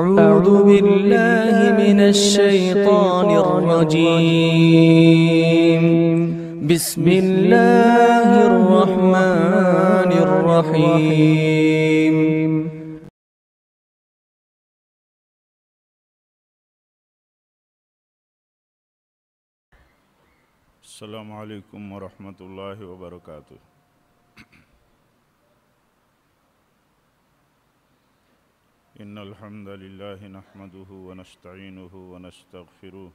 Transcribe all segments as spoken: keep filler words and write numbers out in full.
أعوذ بالله من الشيطان الرجيم. بسم الله الرحمن الرحيم. السلام علیکم ورحمۃ اللہ وبرکاتہ. ان الحمد للہ نحمده ونستعینه ونستغفره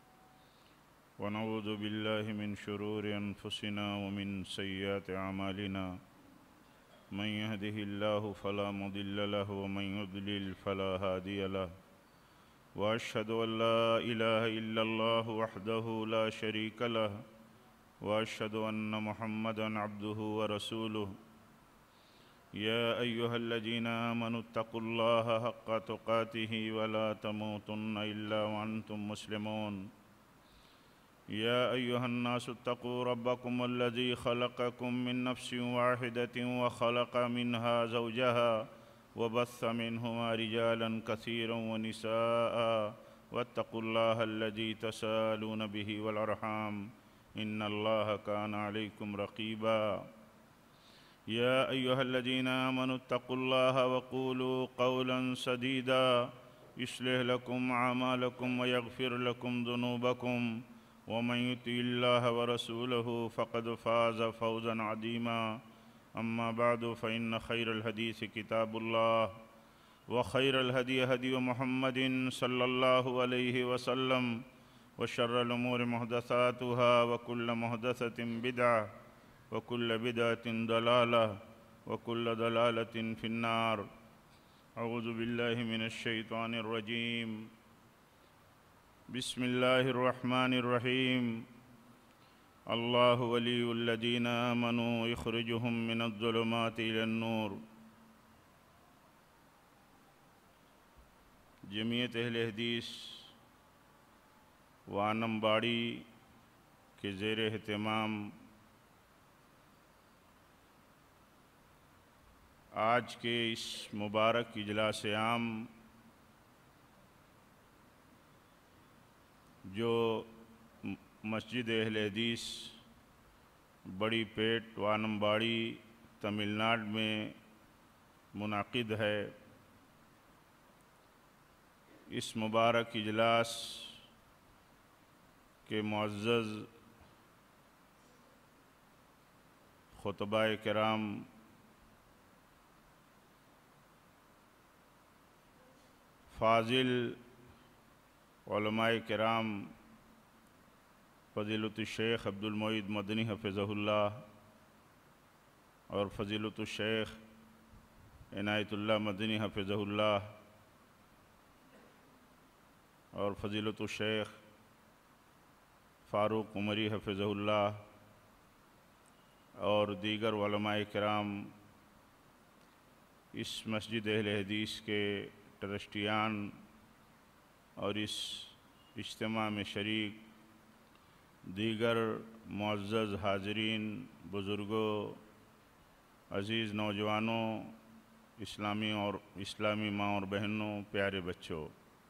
ونعوذ باللہ من شرور انفسنا ومن سیئات اعمالنا. من يهده الله فلا مضل له ومن يضلل فلا هادي له. واشهد ان لا اله الا الله وحده لا شريك له واشهد ان محمدا عبده ورسوله. يا ايها الذين امنوا اتقوا الله حق تقاته ولا تموتن الا وانتم مسلمون. يا ايها الناس اتقوا ربكم الذي خلقكم من نفس واحدة وخلق منها زوجها وبث منهما رجالا كثيرا ونساء واتقوا الله الذي تساءلون به والأرحام إن الله كان عليكم رقيبا. يا أيها الذين آمنوا اتقوا الله وقولوا قولا سديدا يصلح لكم أعمالكم ويغفر لكم ذنوبكم ومن يطع الله ورسوله فقد فاز فوزا عظيما. أما بعد فإن خير الحديث كتاب الله وخير الهدي هدي محمد صلى الله عليه وسلم وشر الأمور محدثاتها وكل محدثة بدعة وكل بدعة ضلالة وكل ضلالة في النار. أعوذ بالله من الشيطان الرجيم. بسم الله الرحمن الرحيم. اللہ ولی الذین آمنوا یخرجہم من الظلمات الی النور. جمعیت اہل حدیث وانم باڑی کے زیر اہتمام آج کے اس مبارک اجلاس عام جو مسجد اہل حدیث بڑی پیٹ وانم باڑی تمل ناڈ میں منعقد ہے، اس مبارک اجلاس کے معزز خطبہ کرام فاضل علماء کرام فضیلۃ الشیخ عبد المعید مدنی حفظہ اللہ اور فضیلۃ الشیخ عنایت اللہ مدنی حفظہ اللہ اور فضیلۃ الشیخ فاروق عمری حفظہ اللہ اور دیگر علماء کرام اس مسجد اہل حدیث کے ٹرسٹیان اور اس اجتماع میں شریک دیگر معزز حاضرین، بزرگوں، عزیز نوجوانوں، اسلامی اور اسلامی ماں اور بہنوں، پیارے بچوں،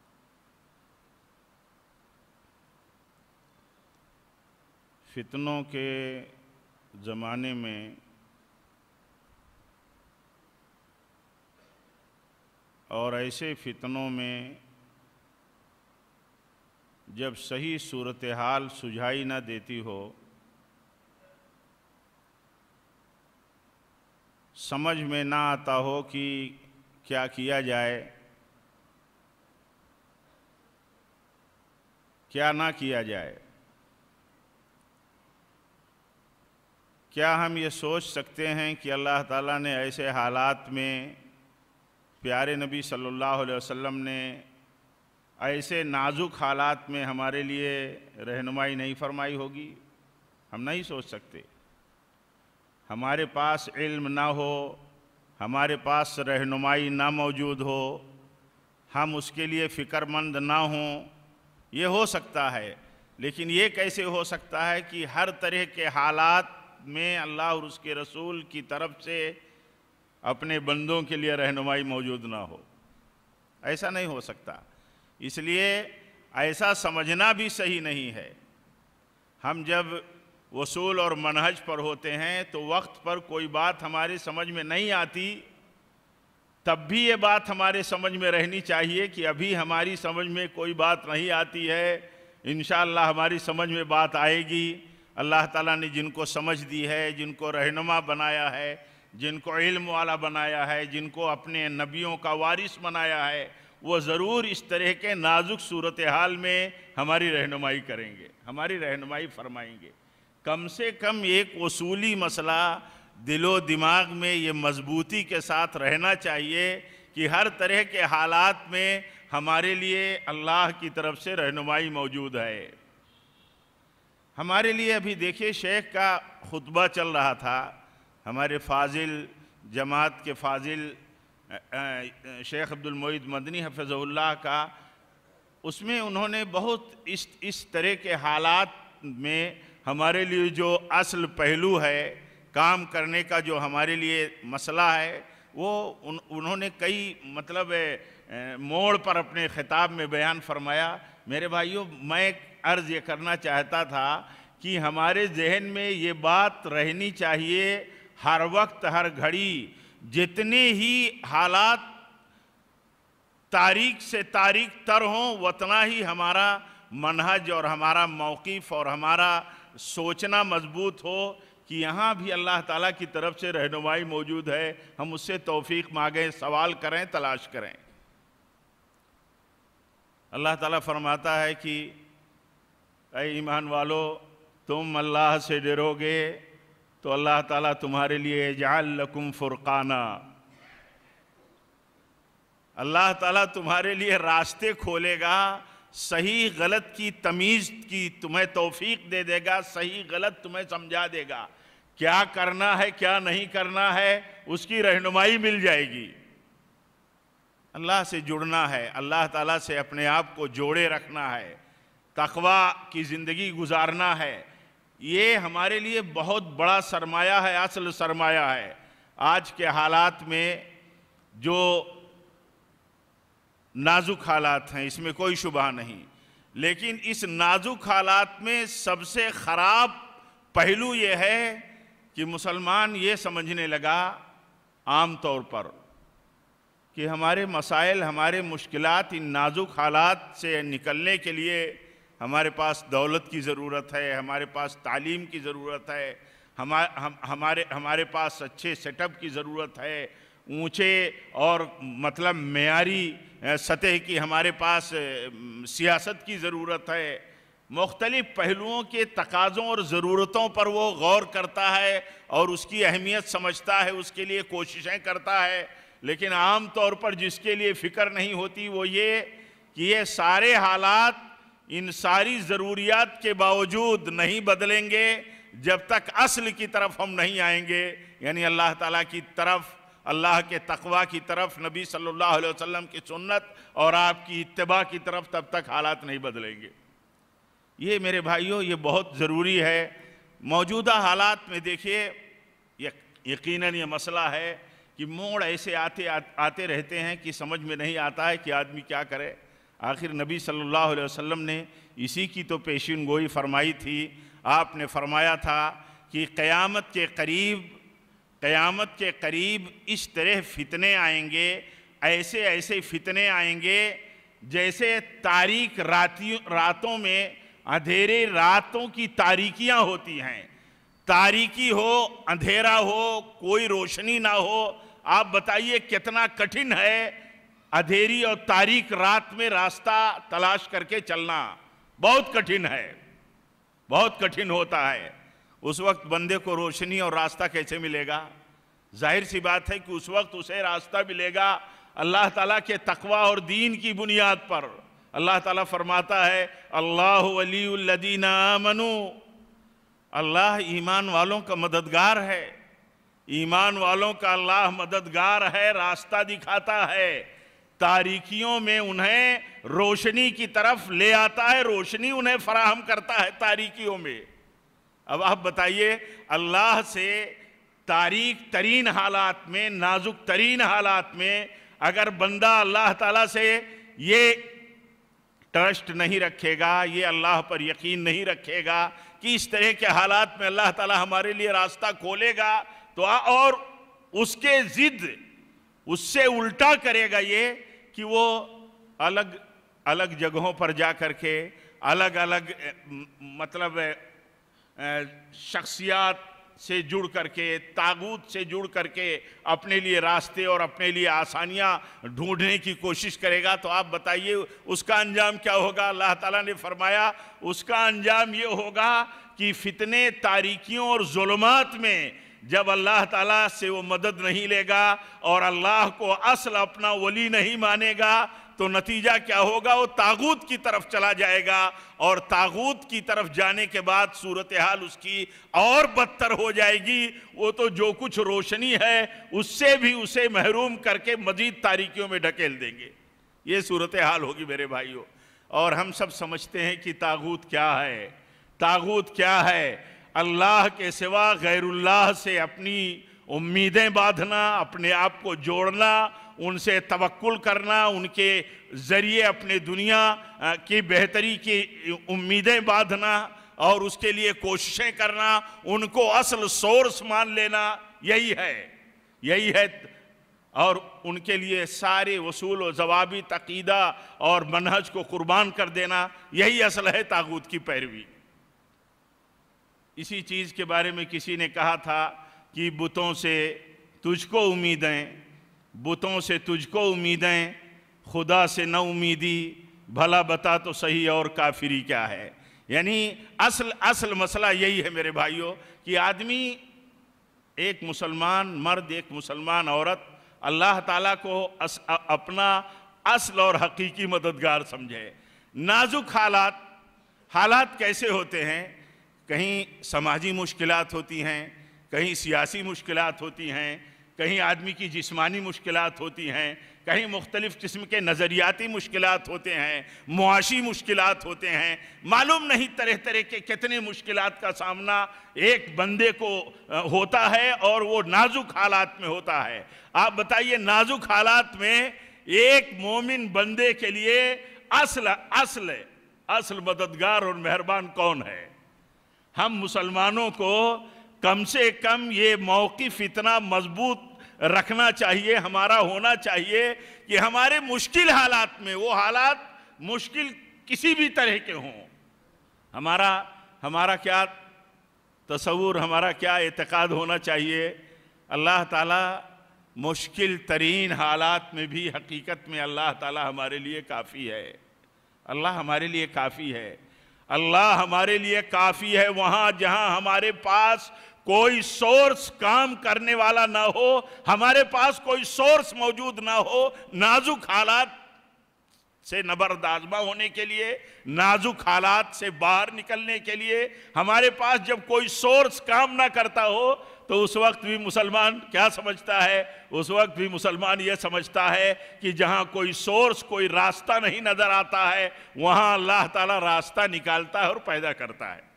فتنوں کے زمانے میں اور ایسے فتنوں میں جب صحیح صورتحال سجھائی نہ دیتی ہو، سمجھ میں نہ آتا ہو کہ کیا کیا جائے، کیا نہ کیا جائے، کیا ہم یہ سوچ سکتے ہیں کہ اللہ تعالیٰ نے ایسے حالات میں پیارے نبی صلی اللہ علیہ وسلم نے ایسے نازک حالات میں ہمارے لیے رہنمائی نہیں فرمائی ہوگی؟ ہم نہیں سوچ سکتے. ہمارے پاس علم نہ ہو، ہمارے پاس رہنمائی نہ موجود ہو، ہم اس کے لیے فکر مند نہ ہوں، یہ ہو سکتا ہے. لیکن یہ کیسے ہو سکتا ہے کہ ہر طرح کے حالات میں اللہ اور اس کے رسول کی طرف سے اپنے بندوں کے لیے رہنمائی موجود نہ ہو؟ ایسا نہیں ہو سکتا. اس لیے ایسا سمجھنا بھی صحیح نہیں ہے. ہم جب اصول اور منہج پر ہوتے ہیں تو وقت پر کوئی بات ہماری سمجھ میں نہیں آتی، تب بھی یہ بات ہمارے سمجھ میں رہنی چاہیے کہ ابھی ہماری سمجھ میں کوئی بات نہیں آتی ہے، انشاءاللہ ہماری سمجھ میں بات آئے گی. اللہ تعالیٰ نے جن کو سمجھ دی ہے، جن کو رہنما بنایا ہے، جن کو علم والا بنایا ہے، جن کو اپنے نبیوں کا وارث بنایا ہے، وہ ضرور اس طرح کے نازک صورتحال میں ہماری رہنمائی کریں گے، ہماری رہنمائی فرمائیں گے. کم سے کم ایک اصولی مسئلہ دل و دماغ میں یہ مضبوطی کے ساتھ رہنا چاہیے کہ ہر طرح کے حالات میں ہمارے لیے اللہ کی طرف سے رہنمائی موجود ہے. ہمارے لیے ابھی دیکھیے شیخ کا خطبہ چل رہا تھا، ہمارے فاضل جماعت کے فاضل شیخ عبد المعید مدنی حفظہ اللہ کا، اس میں انہوں نے بہت اس اس طرح کے حالات میں ہمارے لیے جو اصل پہلو ہے کام کرنے کا، جو ہمارے لیے مسئلہ ہے، وہ انہوں نے کئی مطلب موڑ پر اپنے خطاب میں بیان فرمایا. میرے بھائیوں، میں عرض یہ کرنا چاہتا تھا کہ ہمارے ذہن میں یہ بات رہنی چاہیے ہر وقت ہر گھڑی، جتنے ہی حالات تاریک سے تاریک تر ہوں اتنا ہی ہمارا منہج اور ہمارا موقف اور ہمارا سوچنا مضبوط ہو کہ یہاں بھی اللہ تعالیٰ کی طرف سے رہنمائی موجود ہے. ہم اس سے توفیق مانگیں، سوال کریں، تلاش کریں. اللہ تعالیٰ فرماتا ہے کہ اے ایمان والو، تم اللہ سے ڈرو گے تو اللہ تعالیٰ تمہارے لیے جعل لکم فرقانا، اللہ تعالیٰ تمہارے لیے راستے کھولے گا، صحیح غلط کی تمیز کی تمہیں توفیق دے دے گا، صحیح غلط تمہیں سمجھا دے گا، کیا کرنا ہے کیا نہیں کرنا ہے اس کی رہنمائی مل جائے گی. اللہ سے جڑنا ہے، اللہ تعالیٰ سے اپنے آپ کو جوڑے رکھنا ہے، تقوی کی زندگی گزارنا ہے. یہ ہمارے لیے بہت بڑا سرمایہ ہے، اصل سرمایہ ہے. آج کے حالات میں جو نازک حالات ہیں اس میں کوئی شبہ نہیں، لیکن اس نازک حالات میں سب سے خراب پہلو یہ ہے کہ مسلمان یہ سمجھنے لگا عام طور پر کہ ہمارے مسائل، ہمارے مشکلات، ان نازک حالات سے نکلنے کے لیے ہمارے پاس دولت کی ضرورت ہے، ہمارے پاس تعلیم کی ضرورت ہے، ہمارے ہمارے پاس اچھے سیٹ اپ کی ضرورت ہے، اونچے اور مطلب معیاری سطح کی ہمارے پاس سیاست کی ضرورت ہے. مختلف پہلوؤں کے تقاضوں اور ضرورتوں پر وہ غور کرتا ہے اور اس کی اہمیت سمجھتا ہے، اس کے لیے کوششیں کرتا ہے. لیکن عام طور پر جس کے لیے فکر نہیں ہوتی وہ یہ کہ یہ سارے حالات ان ساری ضروریات کے باوجود نہیں بدلیں گے جب تک اصل کی طرف ہم نہیں آئیں گے، یعنی اللہ تعالیٰ کی طرف، اللہ کے تقوی کی طرف، نبی صلی اللہ علیہ وسلم کی سنت اور آپ کی اتباع کی طرف، تب تک حالات نہیں بدلیں گے. یہ میرے بھائیوں یہ بہت ضروری ہے. موجودہ حالات میں دیکھیے یقیناً یہ مسئلہ ہے کہ موڑ ایسے آتے آتے رہتے ہیں کہ سمجھ میں نہیں آتا ہے کہ آدمی کیا کرے. آخر نبی صلی اللہ علیہ وسلم نے اسی کی تو پیشین گوئی فرمائی تھی. آپ نے فرمایا تھا کہ قیامت کے قریب قیامت کے قریب اس طرح فتنے آئیں گے، ایسے ایسے فتنے آئیں گے جیسے تاریک راتوں میں اندھیرے راتوں کی تاریکیاں ہوتی ہیں. تاریکی ہو، اندھیرا ہو، کوئی روشنی نہ ہو. آپ بتائیے کتنا کٹھن ہے اندھیری اور تاریک رات میں راستہ تلاش کر کے چلنا. بہت کٹھن ہے، بہت کٹھن ہوتا ہے. اس وقت بندے کو روشنی اور راستہ کیسے ملے گا؟ ظاہر سی بات ہے کہ اس وقت اسے راستہ ملے گا اللہ تعالیٰ کے تقوی اور دین کی بنیاد پر. اللہ تعالیٰ فرماتا ہے اللہ ولی الذین آمنوا، اللہ ایمان والوں کا مددگار ہے. ایمان والوں کا اللہ مددگار ہے، راستہ دکھاتا ہے، تاریکیوں میں انہیں روشنی کی طرف لے آتا ہے، روشنی انہیں فراہم کرتا ہے تاریکیوں میں. اب آپ بتائیے اللہ سے تاریک ترین حالات میں، نازک ترین حالات میں اگر بندہ اللہ تعالیٰ سے یہ ٹرسٹ نہیں رکھے گا، یہ اللہ پر یقین نہیں رکھے گا کہ اس طرح کے حالات میں اللہ تعالیٰ ہمارے لیے راستہ کھولے گا، تو اور اس کے ضد اس سے الٹا کرے گا یہ کہ وہ الگ الگ جگہوں پر جا کر کے الگ الگ مطلب شخصیات سے جڑ کر کے، طاغوت سے جڑ کر کے اپنے لیے راستے اور اپنے لیے آسانیاں ڈھونڈنے کی کوشش کرے گا، تو آپ بتائیے اس کا انجام کیا ہوگا؟ اللہ تعالیٰ نے فرمایا اس کا انجام یہ ہوگا کہ فتنے، تاریکیوں اور ظلمات میں جب اللہ تعالیٰ سے وہ مدد نہیں لے گا اور اللہ کو اصل اپنا ولی نہیں مانے گا، تو نتیجہ کیا ہوگا؟ وہ طاغوت کی طرف چلا جائے گا، اور طاغوت کی طرف جانے کے بعد صورتحال اس کی اور بدتر ہو جائے گی۔ وہ تو جو کچھ روشنی ہے اس سے بھی اسے محروم کر کے مزید تاریکیوں میں ڈھکیل دیں گے۔ یہ صورتحال ہوگی میرے بھائیوں۔ اور ہم سب سمجھتے ہیں کہ طاغوت کیا ہے؟ طاغوت کیا ہے؟ اللہ کے سوا غیر اللہ سے اپنی امیدیں باندھنا، اپنے آپ کو جوڑنا، ان سے توکل کرنا، ان کے ذریعے اپنے دنیا کی بہتری کی امیدیں باندھنا اور اس کے لیے کوششیں کرنا، ان کو اصل سورس مان لینا، یہی ہے یہی ہے اور ان کے لیے سارے وصول و ضوابط، عقیدہ اور منہج کو قربان کر دینا، یہی اصل ہے طاغوت کی پیروی۔ اسی چیز کے بارے میں کسی نے کہا تھا کہ بتوں سے تجھ کو امیدیں، بتوں سے تجھ کو امیدیں، خدا سے نہ امیدی، بھلا بتا تو صحیح اور کافری کیا ہے۔ یعنی اصل اصل مسئلہ یہی ہے میرے بھائیوں کہ آدمی، ایک مسلمان مرد، ایک مسلمان عورت اللہ تعالیٰ کو اپنا اصل اور حقیقی مددگار سمجھے۔ نازک حالات حالات کیسے ہوتے ہیں؟ کہیں سماجی مشکلات ہوتی ہیں، کہیں سیاسی مشکلات ہوتی ہیں، کہیں آدمی کی جسمانی مشکلات ہوتی ہیں، کہیں مختلف قسم کے نظریاتی مشکلات ہوتے ہیں، معاشی مشکلات ہوتے ہیں، معلوم نہیں طرح طرح کے کتنے مشکلات کا سامنا ایک بندے کو ہوتا ہے اور وہ نازک حالات میں ہوتا ہے۔ آپ بتائیے نازک حالات میں ایک مومن بندے کے لیے اصل اصل اصل مددگار اور مہربان کون ہے؟ ہم مسلمانوں کو کم سے کم یہ موقف اتنا مضبوط رکھنا چاہیے، ہمارا ہونا چاہیے کہ ہمارے مشکل حالات میں، وہ حالات مشکل کسی بھی طرح کے ہوں، ہمارا ہمارا کیا تصور، ہمارا کیا اعتقاد ہونا چاہیے؟ اللہ تعالیٰ مشکل ترین حالات میں بھی حقیقت میں اللہ تعالیٰ ہمارے لیے کافی ہے۔ اللہ ہمارے لیے کافی ہے۔ اللہ ہمارے لیے کافی ہے وہاں جہاں ہمارے پاس کوئی سورس کام کرنے والا نہ ہو، ہمارے پاس کوئی سورس موجود نہ ہو۔ نازک حالات سے نبرد آزما ہونے کے لیے، نازک حالات سے باہر نکلنے کے لیے ہمارے پاس جب کوئی سورس کام نہ کرتا ہو تو اس وقت بھی مسلمان کیا سمجھتا ہے؟ اس وقت بھی مسلمان یہ سمجھتا ہے کہ جہاں کوئی سورس، کوئی راستہ نہیں نظر آتا ہے، وہاں اللہ تعالیٰ راستہ نکالتا ہے اور پیدا کرتا ہے۔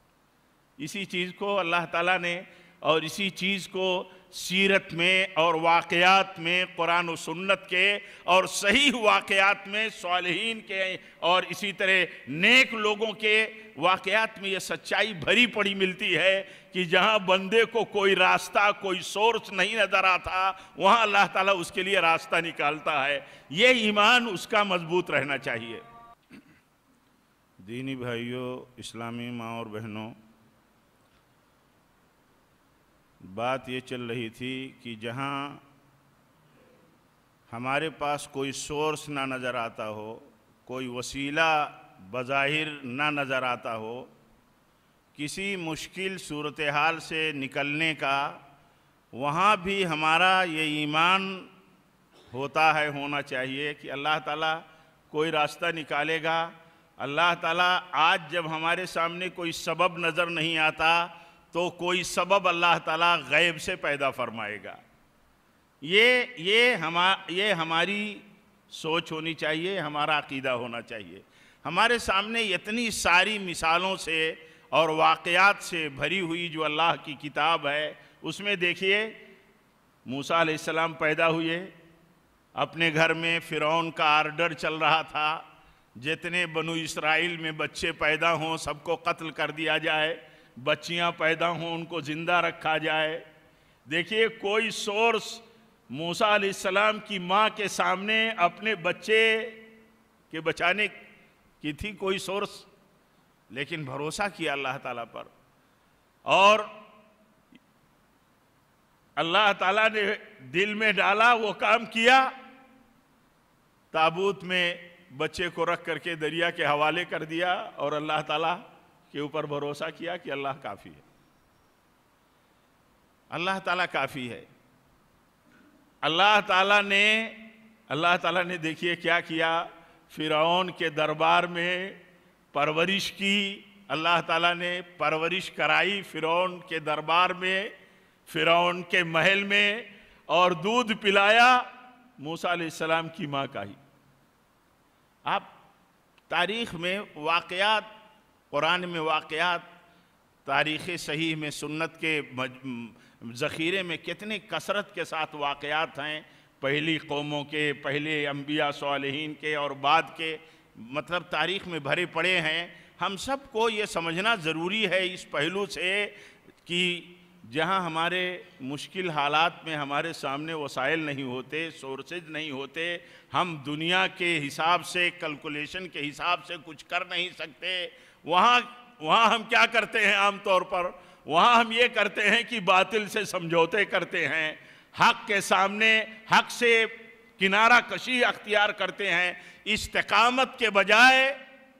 اسی چیز کو اللہ تعالیٰ نے اور اسی چیز کو سیرت میں اور واقعات میں، قرآن و سنت کے اور صحیح واقعات میں، صالحین کے اور اسی طرح نیک لوگوں کے واقعات میں یہ سچائی بھری پڑی ملتی ہے کہ جہاں بندے کو کوئی راستہ، کوئی سورس نہیں نظر آتا، وہاں اللہ تعالیٰ اس کے لیے راستہ نکالتا ہے۔ یہ ایمان اس کا مضبوط رہنا چاہیے۔ دینی بھائیوں، اسلامی ماں اور بہنوں، بات یہ چل رہی تھی کہ جہاں ہمارے پاس کوئی سورس نہ نظر آتا ہو، کوئی وسیلہ بظاہر نہ نظر آتا ہو، کسی مشکل صورتحال سے نکلنے کا، وہاں بھی ہمارا یہ ایمان ہوتا ہے، ہونا چاہیے کہ اللہ تعالیٰ کوئی راستہ نکالے گا۔ اللہ تعالیٰ آج جب ہمارے سامنے کوئی سبب نظر نہیں آتا تو کوئی سبب اللہ تعالیٰ غیب سے پیدا فرمائے گا۔ یہ یہ ہما یہ ہماری سوچ ہونی چاہیے، ہمارا عقیدہ ہونا چاہیے۔ ہمارے سامنے اتنی ساری مثالوں سے اور واقعات سے بھری ہوئی جو اللہ کی کتاب ہے، اس میں دیکھیے موسیٰ علیہ السلام پیدا ہوئے، اپنے گھر میں فرعون کا آرڈر چل رہا تھا، جتنے بنو اسرائیل میں بچے پیدا ہوں سب کو قتل کر دیا جائے، بچیاں پیدا ہوں ان کو زندہ رکھا جائے۔ دیکھیے کوئی سورس موسیٰ علیہ السلام کی ماں کے سامنے اپنے بچے کے بچانے کی تھی کوئی سورس، لیکن بھروسہ کیا اللہ تعالیٰ پر، اور اللہ تعالیٰ نے دل میں ڈالا، وہ کام کیا، تابوت میں بچے کو رکھ کر کے دریا کے حوالے کر دیا، اور اللہ تعالیٰ کے اوپر بھروسہ کیا کہ اللہ کافی ہے، اللہ تعالیٰ کافی ہے۔ اللہ تعالیٰ نے اللہ تعالیٰ نے دیکھیے کیا کیا، فرعون کے دربار میں پرورش کی، اللہ تعالیٰ نے پرورش کرائی فرعون کے دربار میں، فرعون کے محل میں، اور دودھ پلایا موسیٰ علیہ السلام کی ماں کا ہی۔ آپ تاریخ میں واقعات، قرآن میں واقعات، تاریخ صحیح میں، سنت کے ذخیرے میں کتنے کثرت کے ساتھ واقعات ہیں، پہلی قوموں کے، پہلے انبیاء صالحین کے اور بعد کے، مطلب تاریخ میں بھرے پڑے ہیں۔ ہم سب کو یہ سمجھنا ضروری ہے اس پہلو سے کہ جہاں ہمارے مشکل حالات میں ہمارے سامنے وسائل نہیں ہوتے، سورسز نہیں ہوتے، ہم دنیا کے حساب سے، کیلکولیشن کے حساب سے کچھ کر نہیں سکتے، وہاں وہاں ہم کیا کرتے ہیں عام طور پر؟ وہاں ہم یہ کرتے ہیں کہ باطل سے سمجھوتے کرتے ہیں، حق کے سامنے حق سے کنارہ کشی اختیار کرتے ہیں، استقامت کے بجائے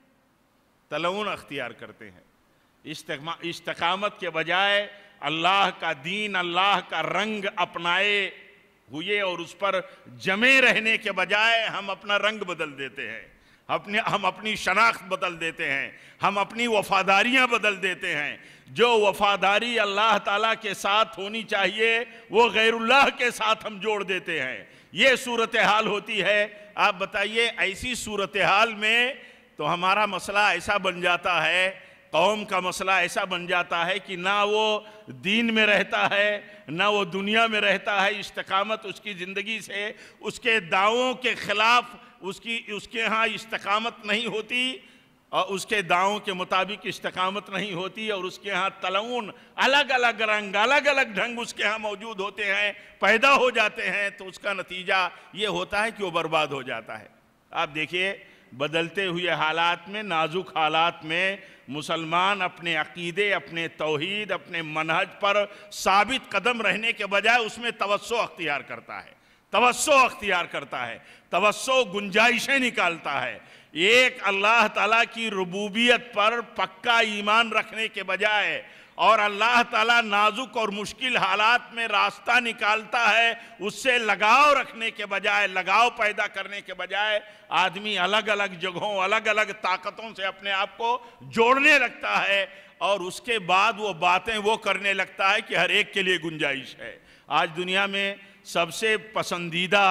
تلون اختیار کرتے ہیں، استقامت کے بجائے اللہ کا دین، اللہ کا رنگ اپنائے ہوئے اور اس پر جمے رہنے کے بجائے ہم اپنا رنگ بدل دیتے ہیں، اپنے ہم اپنی شناخت بدل دیتے ہیں، ہم اپنی وفاداریاں بدل دیتے ہیں۔ جو وفاداری اللہ تعالیٰ کے ساتھ ہونی چاہیے وہ غیر اللہ کے ساتھ ہم جوڑ دیتے ہیں، یہ صورتحال ہوتی ہے۔ آپ بتائیے ایسی صورتحال میں تو ہمارا مسئلہ ایسا بن جاتا ہے، قوم کا مسئلہ ایسا بن جاتا ہے کہ نہ وہ دین میں رہتا ہے نہ وہ دنیا میں رہتا ہے، استقامت اس کی زندگی سے، اس کے دعووں کے خلاف اس کی اس کے ہاں استقامت نہیں ہوتی، اور اس کے دعووں کے مطابق استقامت نہیں ہوتی، اور اس کے ہاں تلون، الگ الگ رنگ، الگ الگ ڈھنگ اس کے ہاں موجود ہوتے ہیں، پیدا ہو جاتے ہیں، تو اس کا نتیجہ یہ ہوتا ہے کہ وہ برباد ہو جاتا ہے۔ آپ دیکھیے بدلتے ہوئے حالات میں، نازک حالات میں مسلمان اپنے عقیدے، اپنے توحید، اپنے منہج پر ثابت قدم رہنے کے بجائے اس میں توسع اختیار کرتا ہے، توسع اختیار کرتا ہے، توسع گنجائشیں نکالتا ہے۔ ایک اللہ تعالیٰ کی ربوبیت پر پکا ایمان رکھنے کے بجائے اور اللہ تعالیٰ نازک اور مشکل حالات میں راستہ نکالتا ہے، اس سے لگاؤ رکھنے کے بجائے، لگاؤ پیدا کرنے کے بجائے آدمی الگ الگ جگہوں، الگ الگ طاقتوں سے اپنے آپ کو جوڑنے لگتا ہے، اور اس کے بعد وہ باتیں وہ کرنے لگتا ہے کہ ہر ایک کے لیے گنجائش ہے۔ آج دنیا میں سب سے پسندیدہ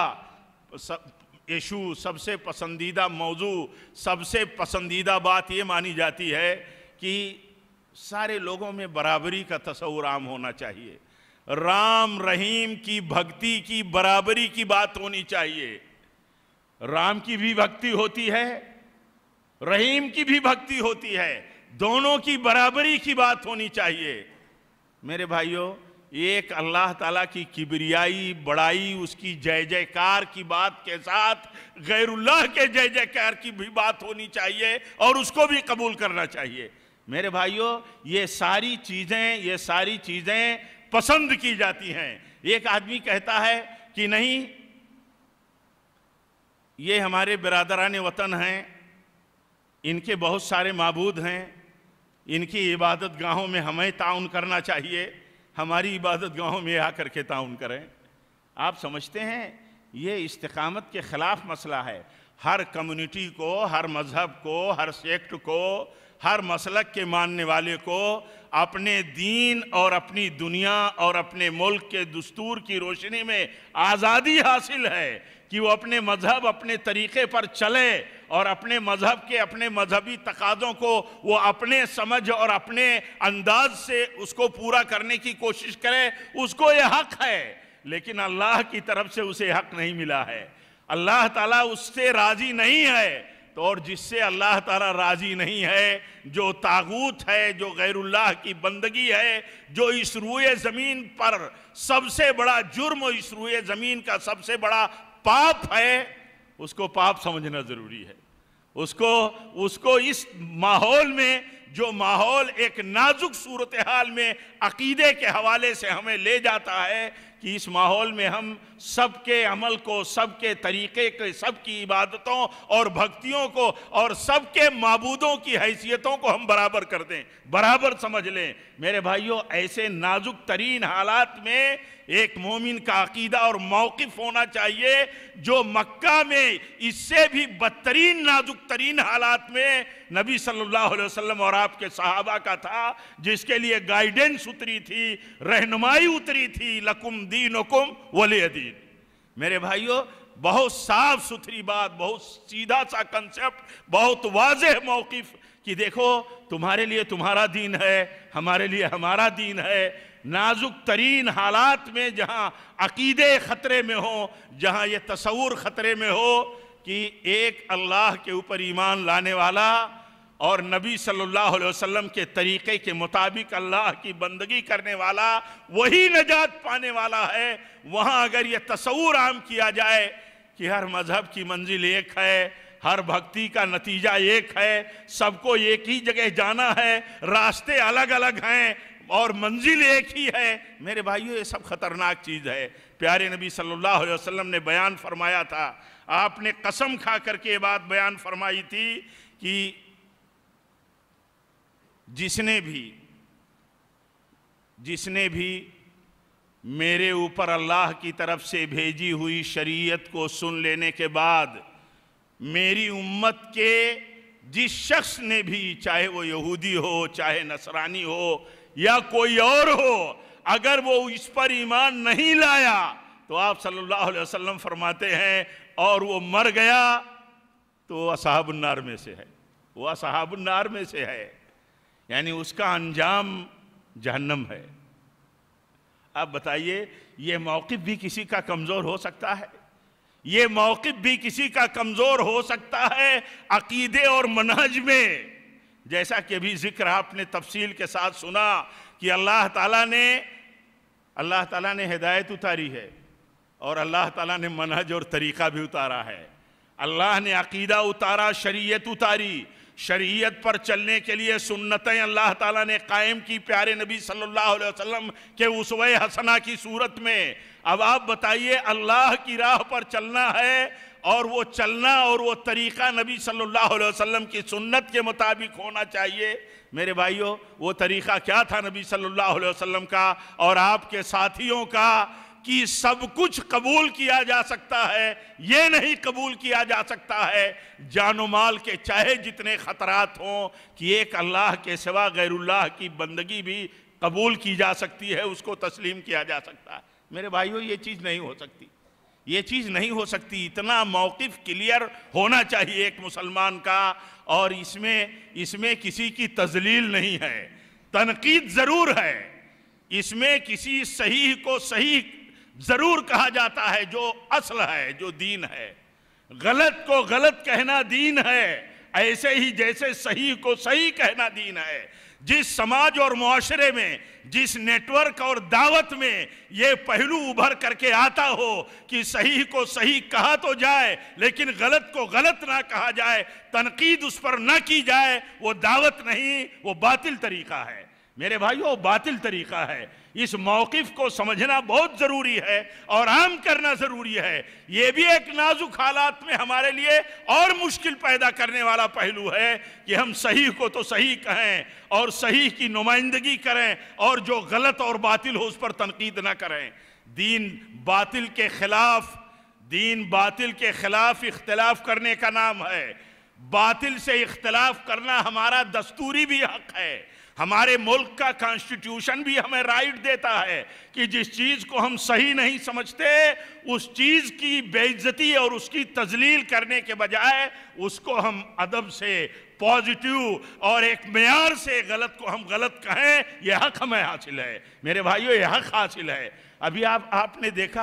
ایشو، سب سے پسندیدہ موضوع، سب سے پسندیدہ بات یہ مانی جاتی ہے کہ سارے لوگوں میں برابری کا تصور عام ہونا چاہیے، رام رحیم کی بھکتی کی برابری کی بات ہونی چاہیے۔ رام کی بھی بھکتی ہوتی ہے، رحیم کی بھی بھکتی ہوتی ہے، دونوں کی برابری کی بات ہونی چاہیے۔ میرے بھائیوں، ایک اللہ تعالیٰ کی کبریائی، بڑائی، اس کی جے جے کار کی بات کے ساتھ غیر اللہ کے جے جے کار کی بھی بات ہونی چاہیے، اور اس کو بھی قبول کرنا چاہیے۔ میرے بھائیوں، یہ ساری چیزیں یہ ساری چیزیں پسند کی جاتی ہیں۔ ایک آدمی کہتا ہے کہ نہیں، یہ ہمارے برادران وطن ہیں، ان کے بہت سارے معبود ہیں، ان کی عبادت گاہوں میں ہمیں تعاون کرنا چاہیے، ہماری عبادت گاہوں میں آ کر کے تعاون کریں۔ آپ سمجھتے ہیں یہ استقامت کے خلاف مسئلہ ہے۔ ہر کمیونٹی کو، ہر مذہب کو، ہر سیکٹ کو، ہر مسلک کے ماننے والے کو اپنے دین اور اپنی دنیا اور اپنے ملک کے دستور کی روشنی میں آزادی حاصل ہے کہ وہ اپنے مذہب، اپنے طریقے پر چلے، اور اپنے مذہب کے، اپنے مذہبی تقاضوں کو وہ اپنے سمجھ اور اپنے انداز سے اس کو پورا کرنے کی کوشش کرے۔ اس کو یہ حق ہے، لیکن اللہ کی طرف سے اسے حق نہیں ملا ہے۔ اللہ تعالیٰ اس سے راضی نہیں ہے، تو اور جس سے اللہ تعالیٰ راضی نہیں ہے، جو طاغوت ہے، جو غیر اللہ کی بندگی ہے، جو اس روئے زمین پر سب سے بڑا جرم، اس روئے زمین کا سب سے بڑا پاپ ہے، اس کو پاپ سمجھنا ضروری ہے۔ اس کو اس کو اس ماحول میں، جو ماحول ایک نازک صورتحال میں عقیدے کے حوالے سے ہمیں لے جاتا ہے کہ اس ماحول میں ہم سب کے عمل کو، سب کے طریقے کے، سب کی عبادتوں اور بھکتیوں کو اور سب کے معبودوں کی حیثیتوں کو ہم برابر کر دیں، برابر سمجھ لیں۔ میرے بھائیوں، ایسے نازک ترین حالات میں ایک مومن کا عقیدہ اور موقف ہونا چاہیے جو مکہ میں اس سے بھی بدترین نازک ترین حالات میں نبی صلی اللہ علیہ وسلم اور آپ کے صحابہ کا تھا، جس کے لیے گائیڈنس اتری تھی، رہنمائی اتری تھی، لکم دینکم ولی دین۔ میرے بھائیوں، بہت صاف ستھری بات، بہت سیدھا سا کنسپٹ، بہت واضح موقف کہ دیکھو تمہارے لیے تمہارا دین ہے، ہمارے لیے ہمارا دین ہے۔ نازک ترین حالات میں جہاں عقیدے خطرے میں ہوں، جہاں یہ تصور خطرے میں ہو کہ ایک اللہ کے اوپر ایمان لانے والا اور نبی صلی اللہ علیہ وسلم کے طریقے کے مطابق اللہ کی بندگی کرنے والا وہی نجات پانے والا ہے، وہاں اگر یہ تصور عام کیا جائے کہ ہر مذہب کی منزل ایک ہے، ہر بھکتی کا نتیجہ ایک ہے، سب کو ایک ہی جگہ جانا ہے، راستے الگ الگ ہیں اور منزل ایک ہی ہے، میرے بھائیو یہ سب خطرناک چیز ہے۔ پیارے نبی صلی اللہ علیہ وسلم نے بیان فرمایا تھا، آپ نے قسم کھا کر کے یہ بات بیان فرمائی تھی کہ جس نے بھی جس نے بھی میرے اوپر اللہ کی طرف سے بھیجی ہوئی شریعت کو سن لینے کے بعد میری امت کے جس شخص نے بھی، چاہے وہ یہودی ہو، چاہے نصرانی ہو یا کوئی اور ہو، اگر وہ اس پر ایمان نہیں لایا تو آپ صلی اللہ علیہ وسلم فرماتے ہیں اور وہ مر گیا تو وہ اصحاب النار میں سے ہے، وہ اصحاب النار میں سے ہے، یعنی اس کا انجام جہنم ہے۔ اب بتائیے، یہ موقف بھی کسی کا کمزور ہو سکتا ہے؟ یہ موقف بھی کسی کا کمزور ہو سکتا ہے عقیدے اور منہج میں؟ جیسا کہ بھی ذکر آپ نے تفصیل کے ساتھ سنا کہ اللہ تعالیٰ نے اللہ تعالیٰ نے ہدایت اتاری ہے اور اللہ تعالیٰ نے منہج اور طریقہ بھی اتارا ہے۔ اللہ نے عقیدہ اتارا، شریعت اتاری، شریعت پر چلنے کے لیے سنتیں اللہ تعالیٰ نے قائم کی پیارے نبی صلی اللہ علیہ وسلم کے اسوہ حسنہ کی صورت میں۔ اب آپ بتائیے، اللہ کی راہ پر چلنا ہے اور وہ چلنا اور وہ طریقہ نبی صلی اللہ علیہ وسلم کی سنت کے مطابق ہونا چاہیے۔ میرے بھائیوں، وہ طریقہ کیا تھا نبی صلی اللہ علیہ وسلم کا اور آپ کے ساتھیوں کا کہ سب کچھ قبول کیا جا سکتا ہے، یہ نہیں قبول کیا جا سکتا ہے جان و مال کے چاہے جتنے خطرات ہوں، کہ ایک اللہ کے سوا غیر اللہ کی بندگی بھی قبول کی جا سکتی ہے، اس کو تسلیم کیا جا سکتا ہے۔ میرے بھائیوں، یہ چیز نہیں ہو سکتی، یہ چیز نہیں ہو سکتی۔ اتنا موقف کلیئر ہونا چاہیے ایک مسلمان کا، اور اس میں اس میں کسی کی تذلیل نہیں ہے، تنقید ضرور ہے، اس میں کسی صحیح کو صحیح ضرور کہا جاتا ہے جو اصل ہے، جو دین ہے۔ غلط کو غلط کہنا دین ہے، ایسے ہی جیسے صحیح کو صحیح کہنا دین ہے۔ جس سماج اور معاشرے میں، جس نیٹ ورک اور دعوت میں یہ پہلو ابھر کر کے آتا ہو کہ صحیح کو صحیح کہا تو جائے لیکن غلط کو غلط نہ کہا جائے، تنقید اس پر نہ کی جائے، وہ دعوت نہیں، وہ باطل طریقہ ہے۔ میرے بھائیو، باطل طریقہ ہے۔ اس موقف کو سمجھنا بہت ضروری ہے اور عام کرنا ضروری ہے۔ یہ بھی ایک نازک حالات میں ہمارے لیے اور مشکل پیدا کرنے والا پہلو ہے کہ ہم صحیح کو تو صحیح کہیں اور صحیح کی نمائندگی کریں اور جو غلط اور باطل ہو اس پر تنقید نہ کریں۔ دین باطل کے خلاف دین باطل کے خلاف اختلاف کرنے کا نام ہے۔ باطل سے اختلاف کرنا ہمارا دستوری بھی حق ہے۔ ہمارے ملک کا کانسٹیٹیوشن بھی ہمیں رائٹ دیتا ہے کہ جس چیز کو ہم صحیح نہیں سمجھتے اس چیز کی بے عزتی اور اس کی تذلیل کرنے کے بجائے اس کو ہم ادب سے، پازیٹیو اور ایک معیار سے غلط کو ہم غلط کہیں، یہ حق ہمیں حاصل ہے۔ میرے بھائیو، یہ حق حاصل ہے۔ ابھی آپ آپ نے دیکھا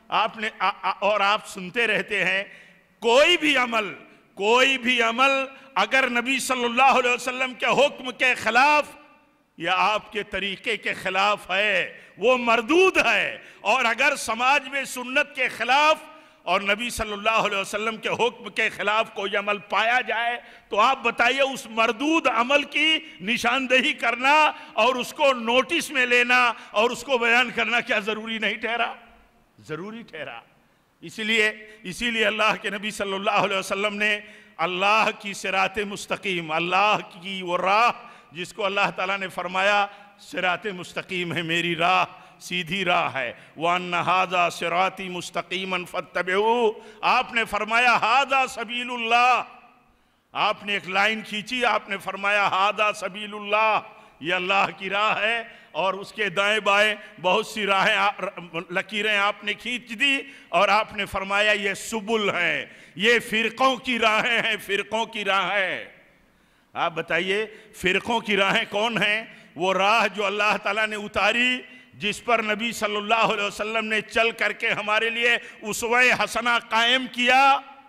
آپ نے اور آپ سنتے رہتے ہیں کوئی بھی عمل کوئی بھی عمل اگر نبی صلی اللہ علیہ وسلم کے حکم کے خلاف یا آپ کے طریقے کے خلاف ہے وہ مردود ہے، اور اگر سماج میں سنت کے خلاف اور نبی صلی اللہ علیہ وسلم کے حکم کے خلاف کوئی عمل پایا جائے تو آپ بتائیے اس مردود عمل کی نشاندہی کرنا اور اس کو نوٹس میں لینا اور اس کو بیان کرنا کیا ضروری نہیں ٹھہرا؟ ضروری ٹھہرا۔ اسی لیے اسی لیے اللہ کے نبی صلی اللہ علیہ وسلم نے اللہ کی صراط مستقیم، اللہ کی وہ راہ جس کو اللہ تعالیٰ نے فرمایا صراط مستقیم ہے، میری راہ سیدھی راہ ہے، وَأَنَّ هَذَا صِرَاطِي مُسْتَقِيمًا فَاتَّبِعُوهُ، آپ نے فرمایا هَذَا سَبِيلُ اللَّهِ، آپ نے ایک لائن کھینچی، آپ نے فرمایا هَذَا سَبِيلُ اللَّهِ، یہ اللہ کی راہ ہے، اور اس کے دائیں بائیں بہت سی راہیں لکیریں آپ نے کھینچ دی اور آپ نے فرمایا یہ سبل ہیں، یہ فرقوں کی راہیں ہیں، فرقوں کی راہیں۔ آپ بتائیے فرقوں کی راہیں کون ہیں؟ وہ راہ جو اللہ تعالیٰ نے اتاری، جس پر نبی صلی اللہ علیہ وسلم نے چل کر کے ہمارے لیے اسوہ حسنہ قائم کیا،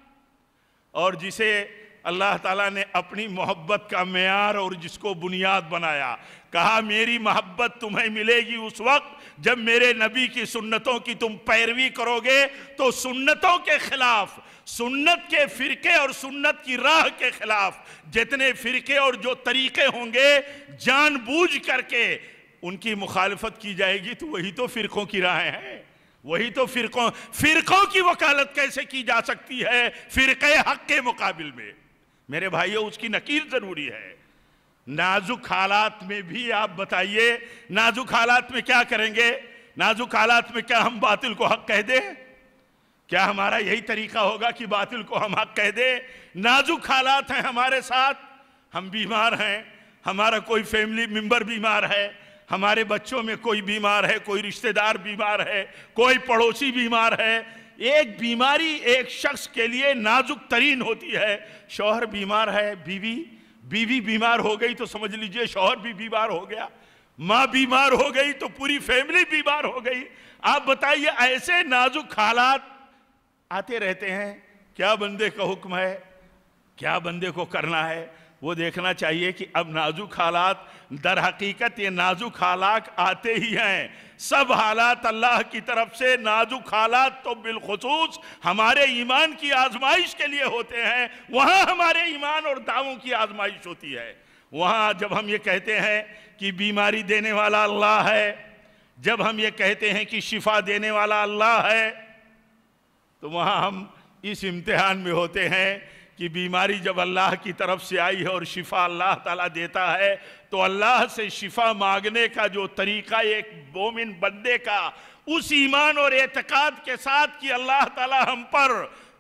اور جسے اللہ تعالیٰ نے اپنی محبت کا معیار اور جس کو بنیاد بنایا، کہا میری محبت تمہیں ملے گی اس وقت جب میرے نبی کی سنتوں کی تم پیروی کرو گے، تو سنتوں کے خلاف، سنت کے فرقے اور سنت کی راہ کے خلاف جتنے فرقے اور جو طریقے ہوں گے جان بوجھ کر کے ان کی مخالفت کی جائے گی، تو وہی تو فرقوں کی راہیں ہیں، وہی تو فرقوں فرقوں کی وکالت کیسے کی جا سکتی ہے فرقے حق کے مقابل میں؟ میرے بھائیو اس کی نکیر ضروری ہے۔ نازک حالات میں بھی آپ بتائیے نازک حالات میں کیا کریں گے؟ نازک حالات میں کیا ہم باطل کو حق کہہ دیں؟ کیا ہمارا یہی طریقہ ہوگا کہ باطل کو ہم حق کہہ دیں؟ نازک حالات ہیں ہمارے ساتھ، ہم بیمار ہیں، ہمارا کوئی فیملی ممبر بیمار ہے، ہمارے بچوں میں کوئی بیمار ہے، کوئی رشتہ دار بیمار ہے، کوئی پڑوسی بیمار ہے۔ ایک بیماری ایک شخص کے لیے نازک ترین ہوتی ہے۔ شوہر بیمار ہے، بیوی بیوی بیمار ہو گئی تو سمجھ لیجئے شوہر بھی بیمار ہو گیا، ماں بیمار ہو گئی تو پوری فیملی بیمار ہو گئی۔ آپ بتائیے ایسے نازک حالات آتے رہتے ہیں، کیا بندے کا حکم ہے، کیا بندے کو کرنا ہے؟ وہ دیکھنا چاہیے کہ اب نازک حالات در حقیقت یہ نازک حالات آتے ہی ہیں۔ سب حالات اللہ کی طرف سے، نازک حالات تو بالخصوص ہمارے ایمان کی آزمائش کے لیے ہوتے ہیں۔ وہاں ہمارے ایمان اور دعووں کی آزمائش ہوتی ہے۔ وہاں جب ہم یہ کہتے ہیں کہ بیماری دینے والا اللہ ہے، جب ہم یہ کہتے ہیں کہ شفا دینے والا اللہ ہے، تو وہاں ہم اس امتحان میں ہوتے ہیں کہ بیماری جب اللہ کی طرف سے آئی ہے اور شفا اللہ تعالیٰ دیتا ہے، تو اللہ سے شفا مانگنے کا جو طریقہ ایک مومن بندے کا اس ایمان اور اعتقاد کے ساتھ کہ اللہ تعالیٰ ہم پر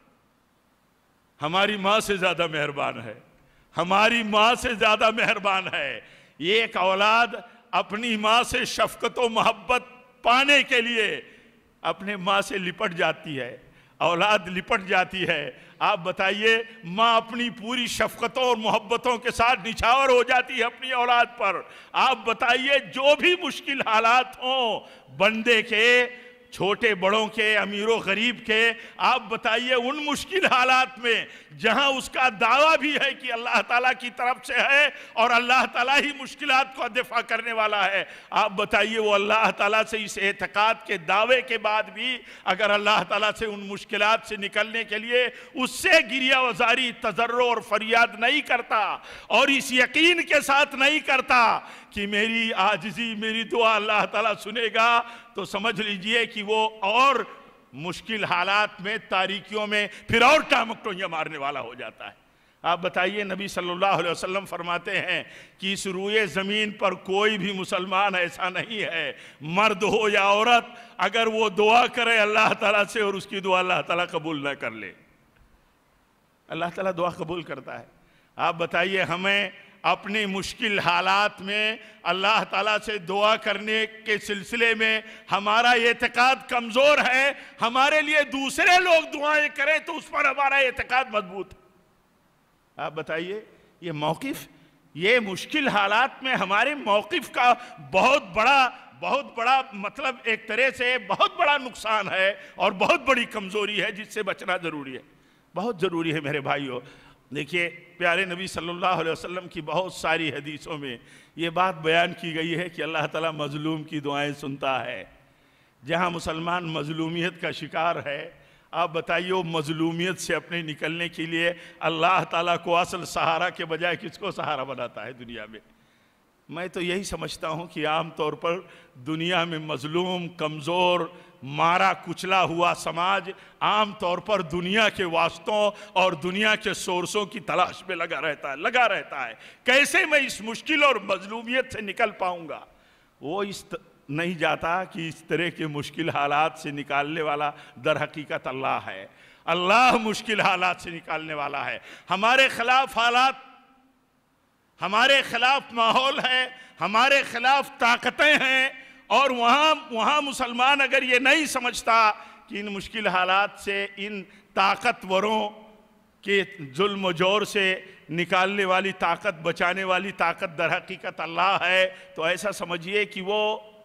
ہماری ماں سے زیادہ مہربان ہے، ہماری ماں سے زیادہ مہربان ہے۔ یہ ایک اولاد اپنی ماں سے شفقت و محبت پانے کے لیے اپنے ماں سے لپٹ جاتی ہے، اولاد لپٹ جاتی ہے۔ آپ بتائیے ماں اپنی پوری شفقتوں اور محبتوں کے ساتھ نچھاور ہو جاتی ہے اپنی اولاد پر۔ آپ بتائیے جو بھی مشکل حالات ہوں بندے کے، چھوٹے بڑوں کے، امیر و غریب کے، آپ بتائیے ان مشکل حالات میں جہاں اس کا دعویٰ بھی ہے کہ اللہ تعالیٰ کی طرف سے ہے اور اللہ تعالیٰ ہی مشکلات کو دفع کرنے والا ہے، آپ بتائیے وہ اللہ تعالیٰ سے اس اعتقاد کے دعوے کے بعد بھی اگر اللہ تعالیٰ سے ان مشکلات سے نکلنے کے لیے اس سے گریہ وزاری، تضرع اور فریاد نہیں کرتا اور اس یقین کے ساتھ نہیں کرتا کہ میری عاجزی، میری دعا اللہ تعالیٰ سنے گا، تو سمجھ لیجئے کہ وہ اور مشکل حالات میں، تاریکیوں میں پھر اور ٹامکٹوئیاں مارنے والا ہو جاتا ہے۔ آپ بتائیے نبی صلی اللہ علیہ وسلم فرماتے ہیں کہ اس روئے زمین پر کوئی بھی مسلمان ایسا نہیں ہے، مرد ہو یا عورت، اگر وہ دعا کرے اللہ تعالیٰ سے اور اس کی دعا اللہ تعالیٰ قبول نہ کر لے۔ اللہ تعالیٰ دعا قبول کرتا ہے۔ آپ بتائیے ہمیں اپنی مشکل حالات میں اللہ تعالیٰ سے دعا کرنے کے سلسلے میں ہمارا اعتقاد کمزور ہے، ہمارے لیے دوسرے لوگ دعائیں کریں تو اس پر ہمارا اعتقاد مضبوط ہے۔ آپ بتائیے یہ موقف یہ مشکل حالات میں ہمارے موقف کا بہت بڑا بہت بڑا مطلب ایک طرح سے بہت بڑا نقصان ہے اور بہت بڑی کمزوری ہے جس سے بچنا ضروری ہے، بہت ضروری ہے میرے بھائیوں۔ دیکھیے پیارے نبی صلی اللہ علیہ وسلم کی بہت ساری حدیثوں میں یہ بات بیان کی گئی ہے کہ اللہ تعالیٰ مظلوم کی دعائیں سنتا ہے۔ جہاں مسلمان مظلومیت کا شکار ہے، آپ بتائیے وہ مظلومیت سے اپنے نکلنے کے لیے اللہ تعالیٰ کو اصل سہارا کے بجائے کس کو سہارا بناتا ہے دنیا میں؟ میں تو یہی سمجھتا ہوں کہ عام طور پر دنیا میں مظلوم، کمزور، مارا کچلا ہوا سماج عام طور پر دنیا کے واسطوں اور دنیا کے سورسوں کی تلاش میں لگا رہتا ہے لگا رہتا ہے کیسے میں اس مشکل اور مظلومیت سے نکل پاؤں گا؟ وہ اس نہیں جاتا کہ اس طرح کے مشکل حالات سے نکالنے والا در حقیقت اللہ ہے۔ اللہ مشکل حالات سے نکالنے والا ہے۔ ہمارے خلاف حالات، ہمارے خلاف ماحول ہے، ہمارے خلاف طاقتیں ہیں، اور وہاں وہاں مسلمان اگر یہ نہیں سمجھتا کہ ان مشکل حالات سے، ان طاقتوروں کے ظلم و جور سے نکالنے والی طاقت، بچانے والی طاقت در حقیقت اللہ ہے، تو ایسا سمجھیے کہ وہ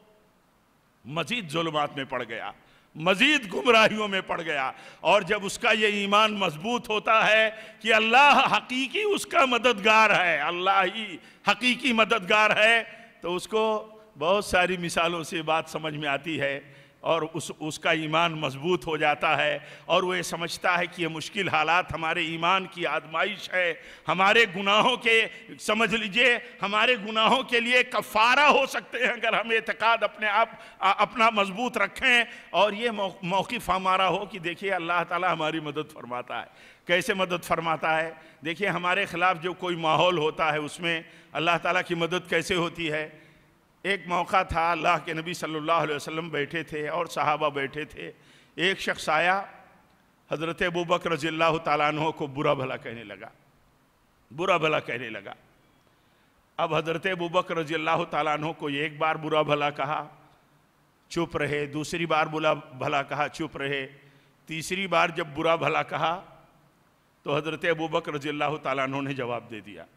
مزید ظلمات میں پڑ گیا، مزید گمراہیوں میں پڑ گیا۔ اور جب اس کا یہ ایمان مضبوط ہوتا ہے کہ اللہ حقیقی اس کا مددگار ہے، اللہ ہی حقیقی مددگار ہے، تو اس کو بہت ساری مثالوں سے بات سمجھ میں آتی ہے، اور اس اس کا ایمان مضبوط ہو جاتا ہے، اور وہ یہ سمجھتا ہے کہ یہ مشکل حالات ہمارے ایمان کی آزمائش ہے، ہمارے گناہوں کے، سمجھ لیجئے ہمارے گناہوں کے لیے کفارہ ہو سکتے ہیں اگر ہم اعتقاد اپنے آپ اپنا مضبوط رکھیں، اور یہ موقف ہمارا ہو کہ دیکھیے اللہ تعالیٰ ہماری مدد فرماتا ہے۔ کیسے مدد فرماتا ہے؟ دیکھیے ہمارے خلاف جو کوئی ماحول ہوتا ہے اس میں اللہ تعالیٰ کی مدد کیسے ہوتی ہے۔ ایک موقع تھا، اللہ کے نبی صلی اللہ علیہ وسلم بیٹھے تھے اور صحابہ بیٹھے تھے، ایک شخص آیا، حضرت ابوبکر رضی اللہ تعالیٰ عنہ کو برا بھلا کہنے لگا برا بھلا کہنے لگا اب حضرت ابوبکر رضی اللہ تعالیٰ عنہ کو ایک بار برا بھلا کہا، چپ رہے، دوسری بار برا بھلا کہا، چپ رہے، تیسری بار جب برا بھلا کہا تو حضرت ابوبکر رضی اللہ تعالیٰ عنہ نے جواب دے دیا۔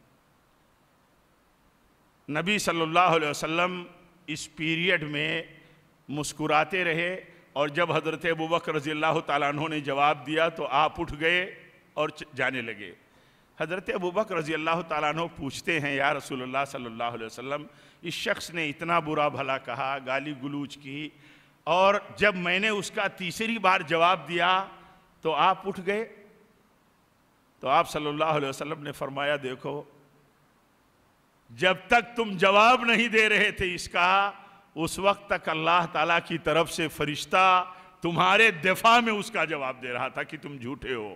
نبی صلی اللہ علیہ وسلم اس پیریڈ میں مسکراتے رہے، اور جب حضرت ابوبکر رضی اللہ تعالیٰ عنہ نے جواب دیا تو آپ اٹھ گئے اور جانے لگے۔ حضرت ابوبکر رضی اللہ تعالیٰ عنہ پوچھتے ہیں، یا رسول اللہ صلی اللہ علیہ وسلم، اس شخص نے اتنا برا بھلا کہا، گالی گلوچ کی، اور جب میں نے اس کا تیسری بار جواب دیا تو آپ اٹھ گئے؟ تو آپ صلی اللہ علیہ وسلم نے فرمایا، دیکھو جب تک تم جواب نہیں دے رہے تھے اس کا، اس وقت تک اللہ تعالیٰ کی طرف سے فرشتہ تمہارے دفاع میں اس کا جواب دے رہا تھا کہ تم جھوٹے ہو،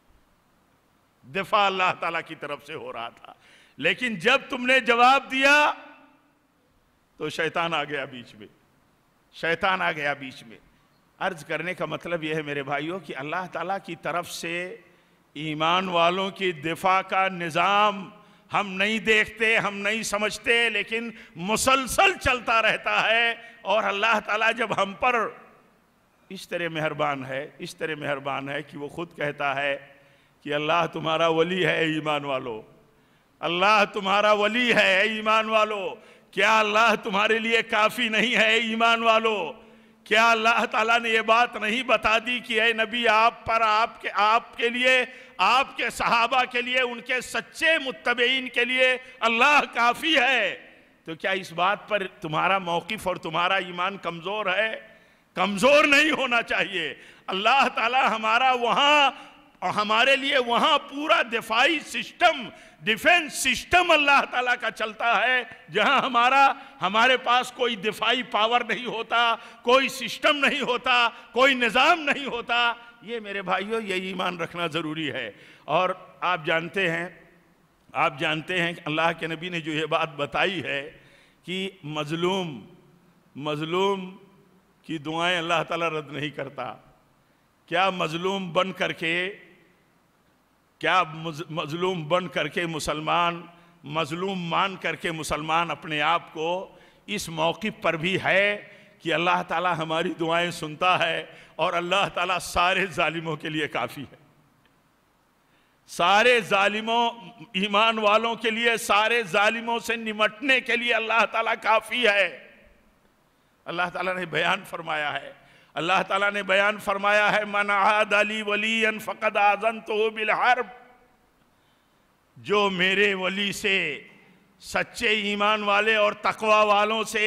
دفاع اللہ تعالیٰ کی طرف سے ہو رہا تھا۔ لیکن جب تم نے جواب دیا تو شیطان آ گیا بیچ میں شیطان آ گیا بیچ میں عرض کرنے کا مطلب یہ ہے میرے بھائیوں کہ اللہ تعالیٰ کی طرف سے ایمان والوں کی دفاع کا نظام ہم نہیں دیکھتے، ہم نہیں سمجھتے، لیکن مسلسل چلتا رہتا ہے، اور اللہ تعالیٰ جب ہم پر اس طرح مہربان ہے اس طرح مہربان ہے کہ وہ خود کہتا ہے کہ اللہ تمہارا ولی ہے اے ایمان والو، اللہ تمہارا ولی ہے اے ایمان والو، کیا اللہ تمہارے لیے کافی نہیں ہے اے ایمان والو؟ کیا اللہ تعالیٰ نے یہ بات نہیں بتا دی کہ اے نبی آپ پر، آپ کے آپ کے لیے، آپ کے صحابہ کے لیے، ان کے سچے متبعین کے لیے اللہ کافی ہے؟ تو کیا اس بات پر تمہارا موقف اور تمہارا ایمان کمزور ہے؟ کمزور نہیں ہونا چاہیے۔ اللہ تعالیٰ ہمارا وہاں، ہمارے لیے وہاں پورا دفاعی سسٹم، ڈیفنس سسٹم اللہ تعالیٰ کا چلتا ہے، جہاں ہمارا ہمارے پاس کوئی دفاعی پاور نہیں ہوتا، کوئی سسٹم نہیں ہوتا، کوئی نظام نہیں ہوتا۔ یہ میرے بھائیوں یہ ایمان رکھنا ضروری ہے۔ اور آپ جانتے ہیں آپ جانتے ہیں کہ اللہ کے نبی نے جو یہ بات بتائی ہے کہ مظلوم مظلوم کی دعائیں اللہ تعالیٰ رد نہیں کرتا۔ کیا مظلوم بن کر کے کیا مظلوم بن کر کے مسلمان، مظلوم مان کر کے مسلمان اپنے آپ کو اس موقف پر بھی ہے کہ اللہ تعالیٰ ہماری دعائیں سنتا ہے، اور اللہ تعالیٰ سارے ظالموں کے لیے کافی ہے، سارے ظالموں ایمان والوں کے لیے سارے ظالموں سے نمٹنے کے لیے اللہ تعالیٰ کافی ہے۔ اللہ تعالیٰ نے بیان فرمایا ہے اللہ تعالیٰ نے بیان فرمایا ہے من عاد لی ولیا فقد آذنتہ بالحرب، جو میرے ولی سے سچے ایمان والے اور تقوی والوں سے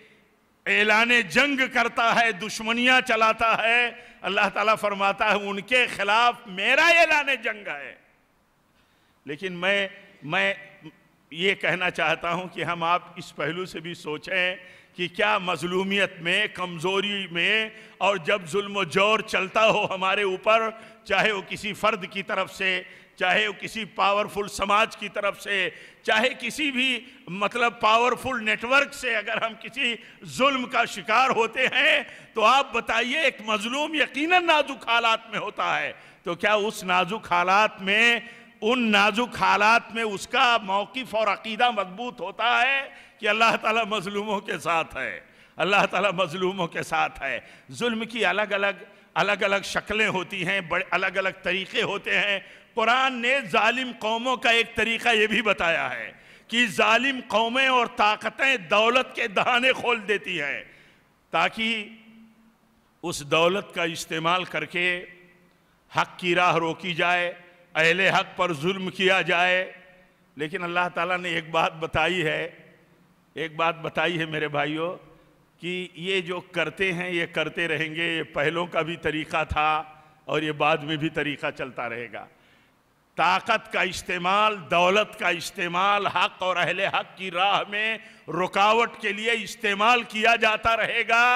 اعلان جنگ کرتا ہے، دشمنیاں چلاتا ہے، اللہ تعالیٰ فرماتا ہے ان کے خلاف میرا اعلان جنگ ہے۔ لیکن میں میں یہ کہنا چاہتا ہوں کہ ہم آپ اس پہلو سے بھی سوچیں کہ کیا مظلومیت میں، کمزوری میں، اور جب ظلم و جور چلتا ہو ہمارے اوپر، چاہے وہ کسی فرد کی طرف سے، چاہے وہ کسی پاورفل سماج کی طرف سے، چاہے کسی بھی مطلب پاورفل نیٹ ورک سے اگر ہم کسی ظلم کا شکار ہوتے ہیں تو آپ بتائیے ایک مظلوم یقیناً نازک حالات میں ہوتا ہے، تو کیا اس نازک حالات میں ان نازک حالات میں اس کا موقف اور عقیدہ مضبوط ہوتا ہے کہ اللہ تعالیٰ مظلوموں کے ساتھ ہے، اللہ تعالیٰ مظلوموں کے ساتھ ہے۔ ظلم کی الگ الگ الگ الگ شکلیں ہوتی ہیں، بڑے الگ الگ طریقے ہوتے ہیں۔ قرآن نے ظالم قوموں کا ایک طریقہ یہ بھی بتایا ہے کہ ظالم قومیں اور طاقتیں دولت کے دہانے کھول دیتی ہیں تاکہ اس دولت کا استعمال کر کے حق کی راہ روکی جائے، اہل حق پر ظلم کیا جائے۔ لیکن اللہ تعالیٰ نے ایک بات بتائی ہے ایک بات بتائی ہے میرے بھائیوں کہ یہ جو کرتے ہیں یہ کرتے رہیں گے، یہ پہلوں کا بھی طریقہ تھا اور یہ بعد میں بھی طریقہ چلتا رہے گا۔ طاقت کا استعمال، دولت کا استعمال حق اور اہل حق کی راہ میں رکاوٹ کے لیے استعمال کیا جاتا رہے گا،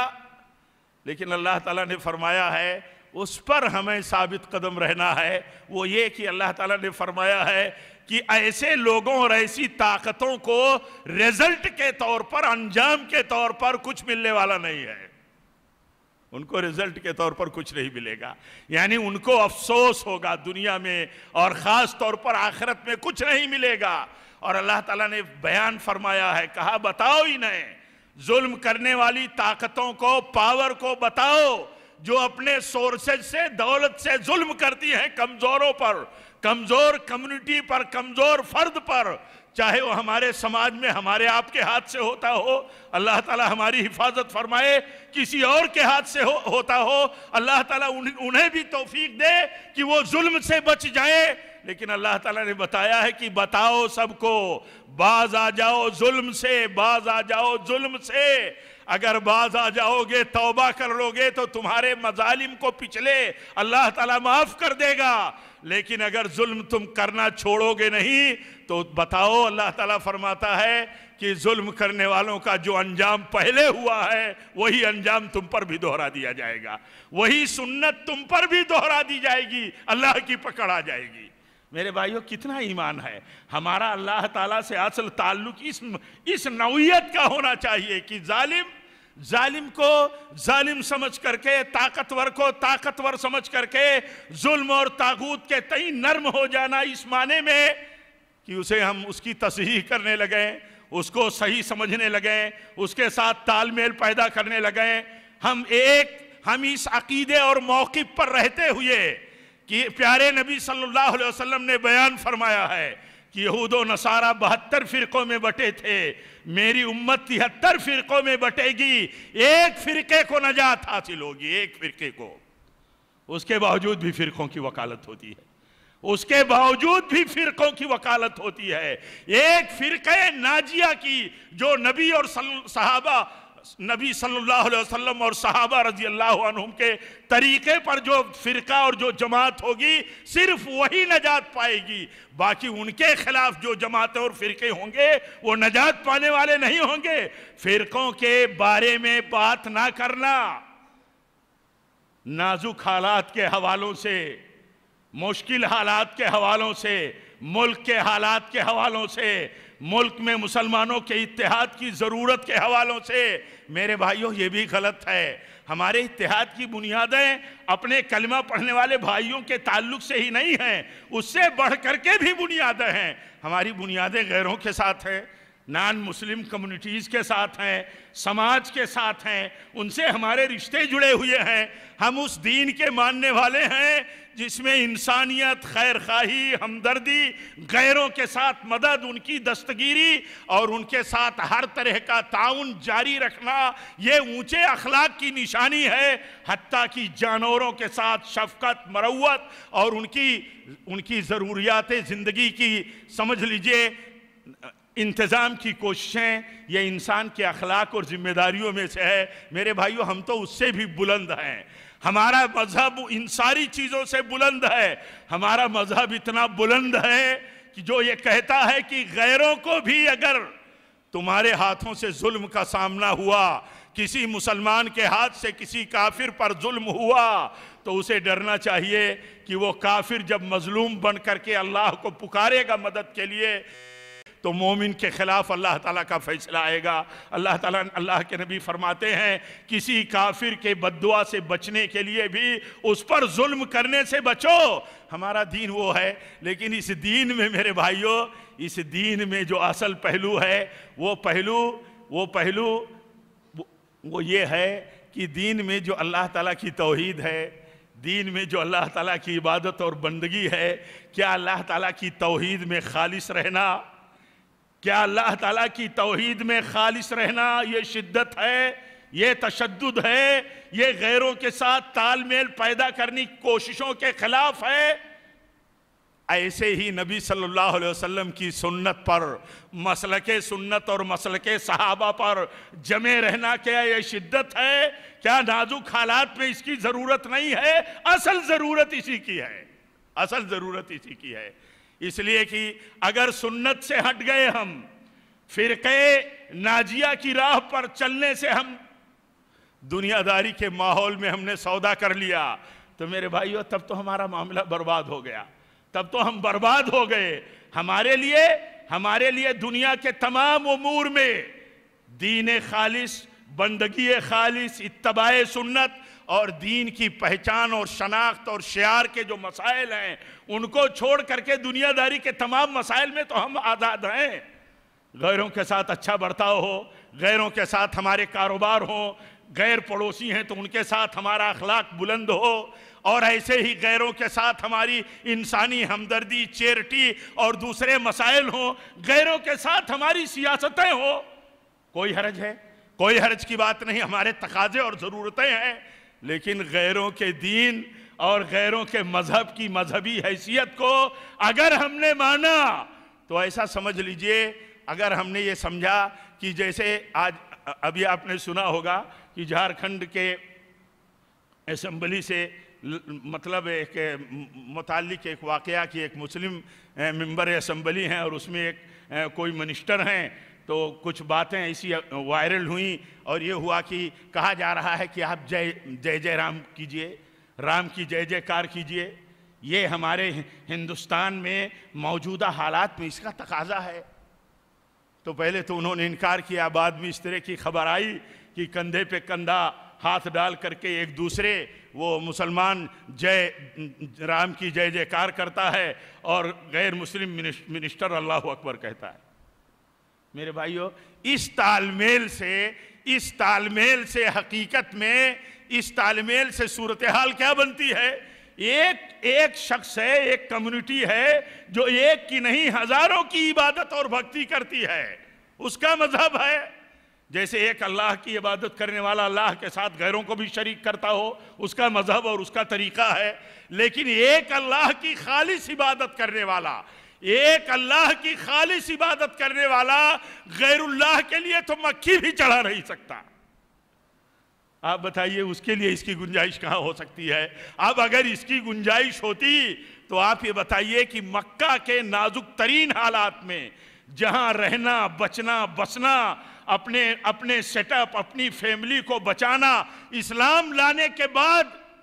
لیکن اللہ تعالیٰ نے فرمایا ہے اس پر ہمیں ثابت قدم رہنا ہے۔ وہ یہ کہ اللہ تعالیٰ نے فرمایا ہے کہ ایسے لوگوں اور ایسی طاقتوں کو ریزلٹ کے طور پر، انجام کے طور پر کچھ ملنے والا نہیں ہے، ان کو ریزلٹ کے طور پر کچھ نہیں ملے گا، یعنی ان کو افسوس ہوگا دنیا میں اور خاص طور پر آخرت میں کچھ نہیں ملے گا۔ اور اللہ تعالیٰ نے بیان فرمایا ہے، کہا بتاؤ انہیں، ظلم کرنے والی طاقتوں کو، پاور کو بتاؤ جو اپنے سورسز سے، دولت سے ظلم کرتی ہیں کمزوروں پر، کمزور کمیونٹی پر، کمزور فرد پر، چاہے وہ ہمارے سماج میں ہمارے آپ کے ہاتھ سے ہوتا ہو، اللہ تعالیٰ ہماری حفاظت فرمائے، کسی اور کے ہاتھ سے ہوتا ہو، اللہ تعالیٰ انہیں بھی توفیق دے کہ وہ ظلم سے بچ جائیں۔ لیکن اللہ تعالیٰ نے بتایا ہے کہ بتاؤ سب کو، باز آ جاؤ ظلم سے، باز آ جاؤ ظلم سے۔ اگر باز آ جاؤ گے، توبہ کر لو گے تو تمہارے مظالم کو پچھلے اللہ تعالیٰ معاف کر دے گا، لیکن اگر ظلم تم کرنا چھوڑو گے نہیں تو بتاؤ، اللہ تعالیٰ فرماتا ہے کہ ظلم کرنے والوں کا جو انجام پہلے ہوا ہے وہی انجام تم پر بھی دہرا دیا جائے گا، وہی سنت تم پر بھی دہرا دی جائے گی، اللہ کی پکڑ آ جائے گی۔ میرے بھائیوں کتنا ایمان ہے ہمارا اللہ تعالیٰ سے، اصل تعلق اس اس نوعیت کا ہونا چاہیے کہ ظالم ظالم کو ظالم سمجھ کر کے، طاقتور کو طاقتور سمجھ کر کے ظلم اور طاغوت کے تئیں نرم ہو جانا، اس معنی میں کہ اسے ہم اس کی تصحیح کرنے لگیں، اس کو صحیح سمجھنے لگیں، اس کے ساتھ تال میل پیدا کرنے لگیں۔ ہم ایک ہم اس عقیدے اور موقف پر رہتے ہوئے کہ پیارے نبی صلی اللہ علیہ وسلم نے بیان فرمایا ہے کہ یہود و نصارہ بہتر فرقوں میں بٹے تھے، میری امت تہتر فرقوں میں بٹے گی، ایک فرقے کو نجات حاصل ہوگی، ایک فرقے کو۔ اس کے باوجود بھی فرقوں کی وکالت ہوتی ہے، اس کے باوجود بھی فرقوں کی وکالت ہوتی ہے۔ ایک فرقہ ناجیہ کی جو نبی اور صحابہ نبی صلی اللہ علیہ وسلم اور صحابہ رضی اللہ عنہم کے طریقے پر جو فرقہ اور جو جماعت ہوگی صرف وہی نجات پائے گی، باقی ان کے خلاف جو جماعتیں اور فرقے ہوں گے وہ نجات پانے والے نہیں ہوں گے۔ فرقوں کے بارے میں بات نہ کرنا، نازک حالات کے حوالوں سے، مشکل حالات کے حوالوں سے، ملک کے حالات کے حوالوں سے، ملک میں مسلمانوں کے اتحاد کی ضرورت کے حوالوں سے، میرے بھائیوں یہ بھی غلط ہے۔ ہمارے اتحاد کی بنیادیں اپنے کلمہ پڑھنے والے بھائیوں کے تعلق سے ہی نہیں ہیں، اس سے بڑھ کر کے بھی بنیادیں ہیں۔ ہماری بنیادیں غیروں کے ساتھ ہیں، نان مسلم کمیونٹیز کے ساتھ ہیں، سماج کے ساتھ ہیں، ان سے ہمارے رشتے جڑے ہوئے ہیں۔ ہم اس دین کے ماننے والے ہیں جس میں انسانیت، خیر خواہی، ہمدردی، غیروں کے ساتھ مدد، ان کی دستگیری اور ان کے ساتھ ہر طرح کا تعاون جاری رکھنا، یہ اونچے اخلاق کی نشانی ہے۔ حتیٰ کہ جانوروں کے ساتھ شفقت، مروت اور ان کی ان کی ضروریات زندگی کی سمجھ لیجئے انتظام کی کوششیں، یہ انسان کے اخلاق اور ذمہ داریوں میں سے ہے۔ میرے بھائیو، ہم تو اس سے بھی بلند ہیں۔ ہمارا مذہب ان ساری چیزوں سے بلند ہے۔ ہمارا مذہب اتنا بلند ہے کہ جو یہ کہتا ہے کہ غیروں کو بھی اگر تمہارے ہاتھوں سے ظلم کا سامنا ہوا، کسی مسلمان کے ہاتھ سے کسی کافر پر ظلم ہوا، تو اسے ڈرنا چاہیے کہ وہ کافر جب مظلوم بن کر کے اللہ کو پکارے گا مدد کے لیے، تو مومن کے خلاف اللہ تعالیٰ کا فیصلہ آئے گا۔ اللہ تعالیٰ، اللہ کے نبی فرماتے ہیں، کسی کافر کے بد دعا سے بچنے کے لیے بھی اس پر ظلم کرنے سے بچو۔ ہمارا دین وہ ہے، لیکن اس دین میں میرے بھائیوں، اس دین میں جو اصل پہلو ہے، وہ پہلو وہ پہلو وہ یہ ہے کہ دین میں جو اللہ تعالیٰ کی توحید ہے، دین میں جو اللہ تعالیٰ کی عبادت اور بندگی ہے، کیا اللہ تعالیٰ کی توحید میں خالص رہنا، کیا اللہ تعالیٰ کی توحید میں خالص رہنا یہ شدت ہے، یہ تشدد ہے، یہ غیروں کے ساتھ تال میل پیدا کرنے کی کوششوں کے خلاف ہے؟ ایسے ہی نبی صلی اللہ علیہ وسلم کی سنت پر، مسلک سنت اور مسلک صحابہ پر جمے رہنا کیا یہ شدت ہے؟ کیا نازک حالات میں اس کی ضرورت نہیں ہے؟ اصل ضرورت اسی کی ہے، اصل ضرورت اسی کی ہے۔ اس لیے کہ اگر سنت سے ہٹ گئے ہم، فرقے ناجیہ کی راہ پر چلنے سے ہم دنیا داری کے ماحول میں ہم نے سودا کر لیا، تو میرے بھائیو تب تو ہمارا معاملہ برباد ہو گیا، تب تو ہم برباد ہو گئے۔ ہمارے لیے ہمارے لیے دنیا کے تمام امور میں دین خالص، بندگی خالص، اتباع سنت اور دین کی پہچان اور شناخت اور شعار کے جو مسائل ہیں، ان کو چھوڑ کر کے دنیا داری کے تمام مسائل میں تو ہم آزاد ہیں۔ غیروں کے ساتھ اچھا برتاؤ ہو، غیروں کے ساتھ ہمارے کاروبار ہوں، غیر پڑوسی ہیں تو ان کے ساتھ ہمارا اخلاق بلند ہو، اور ایسے ہی غیروں کے ساتھ ہماری انسانی ہمدردی، چیرٹی اور دوسرے مسائل ہوں، غیروں کے ساتھ ہماری سیاستیں ہوں۔ کوئی حرج ہے؟ کوئی حرج کی بات نہیں، ہمارے تقاضے اور ضرورتیں ہیں، لیکن غیروں کے دین اور غیروں کے مذہب کی مذہبی حیثیت کو اگر ہم نے مانا تو ایسا سمجھ لیجئے، اگر ہم نے یہ سمجھا کہ جیسے آج ابھی آپ نے سنا ہوگا کہ جھارکھنڈ کے اسمبلی سے مطلب ایک متعلق ایک واقعہ کی ایک مسلم ممبر اسمبلی ہیں اور اس میں ایک کوئی منسٹر ہیں، تو کچھ باتیں ایسی وائرل ہوئیں اور یہ ہوا کہ کہا جا رہا ہے کہ آپ جے جے جے رام کیجئے، رام کی جے جے کار کیجئے۔ یہ ہمارے ہندوستان میں موجودہ حالات میں اس کا تقاضا ہے۔ تو پہلے تو انہوں نے انکار کیا، بعد میں اس طرح کی خبر آئی کہ کندھے پہ کندھا ہاتھ ڈال کر کے ایک دوسرے وہ مسلمان جے رام کی جے جے کار کرتا ہے اور غیر مسلم منسٹر اللہ اکبر کہتا ہے۔ میرے بھائیو، اس تال میل سے اس تال میل سے حقیقت میں اس تال میل سے صورتحال کیا بنتی ہے؟ ایک ایک شخص ہے، ایک کمیونٹی ہے جو ایک کی نہیں ہزاروں کی عبادت اور بھکتی کرتی ہے، اس کا مذہب ہے۔ جیسے ایک اللہ کی عبادت کرنے والا اللہ کے ساتھ غیروں کو بھی شریک کرتا ہو، اس کا مذہب اور اس کا طریقہ ہے، لیکن ایک اللہ کی خالص عبادت کرنے والا ایک اللہ کی خالص عبادت کرنے والا غیر اللہ کے لیے تو مکھی بھی چڑھا نہیں سکتا۔ آپ بتائیے اس کے لیے اس کی گنجائش کہاں ہو سکتی ہے؟ اب اگر اس کی گنجائش ہوتی تو آپ یہ بتائیے کہ مکہ کے نازک ترین حالات میں جہاں رہنا، بچنا، بسنا، اپنے اپنے سیٹ اپ، اپنی فیملی کو بچانا اسلام لانے کے بعد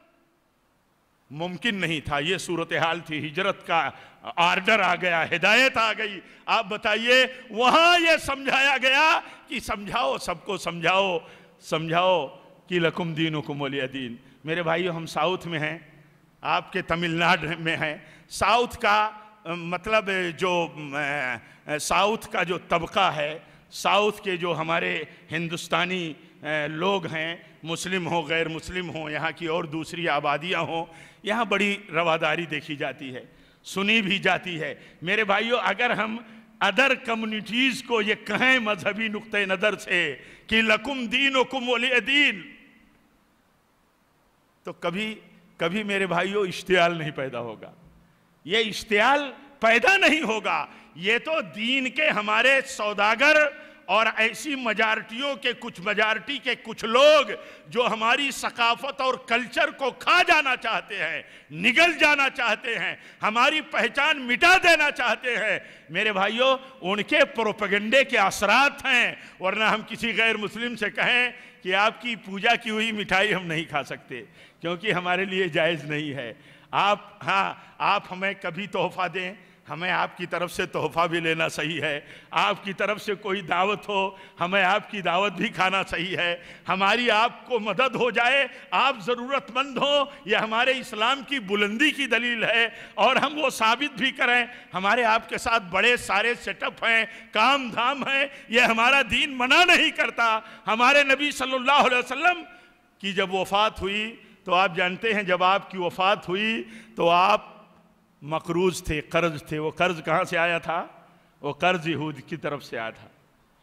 ممکن نہیں تھا، یہ صورتحال تھی، ہجرت کا آرڈر آ گیا، ہدایت آ گئی۔ آپ بتائیے وہاں یہ سمجھایا گیا کہ سمجھاؤ، سب کو سمجھاؤ سمجھاؤ کہ لکم دینکم ولی دین۔ میرے بھائیو، ہم ساؤتھ میں ہیں، آپ کے تمل ناڈ میں ہیں۔ ساؤتھ کا مطلب جو ساؤتھ کا جو طبقہ ہے، ساؤتھ کے جو ہمارے ہندوستانی لوگ ہیں، مسلم ہوں غیر مسلم ہوں، یہاں کی اور دوسری آبادیاں ہوں، یہاں بڑی رواداری دیکھی جاتی ہے، سنی بھی جاتی ہے۔ میرے بھائیو، اگر ہم ادر کمیونٹیز کو یہ کہیں مذہبی نقطہ نظر سے کہ لکم دینکم ولی دین، تو کبھی کبھی میرے بھائیو اشتعال نہیں پیدا ہوگا، یہ اشتعال پیدا نہیں ہوگا۔ یہ تو دین کے ہمارے سوداگر اور ایسی میجارٹیوں کے کچھ میجارٹی کے کچھ لوگ جو ہماری ثقافت اور کلچر کو کھا جانا چاہتے ہیں، نگل جانا چاہتے ہیں، ہماری پہچان مٹا دینا چاہتے ہیں، میرے بھائیوں ان کے پروپیگنڈے کے اثرات ہیں۔ ورنہ ہم کسی غیر مسلم سے کہیں کہ آپ کی پوجا کی ہوئی مٹھائی ہم نہیں کھا سکتے کیونکہ ہمارے لیے جائز نہیں ہے۔ آپ ہاں آپ ہمیں کبھی تحفہ دیں، ہمیں آپ کی طرف سے تحفہ بھی لینا صحیح ہے، آپ کی طرف سے کوئی دعوت ہو ہمیں آپ کی دعوت بھی کھانا صحیح ہے، ہماری آپ کو مدد ہو جائے، آپ ضرورت مند ہو، یہ ہمارے اسلام کی بلندی کی دلیل ہے اور ہم وہ ثابت بھی کریں۔ ہمارے آپ کے ساتھ بڑے سارے سیٹ اپ ہیں، کام دھام ہیں، یہ ہمارا دین منع نہیں کرتا۔ ہمارے نبی صلی اللہ علیہ وسلم کی جب وفات ہوئی تو آپ جانتے ہیں جب آپ کی وفات ہوئی تو آپ مقروض تھے، قرض تھے۔ وہ قرض کہاں سے آیا تھا؟ وہ قرض یہود کی طرف سے آیا تھا،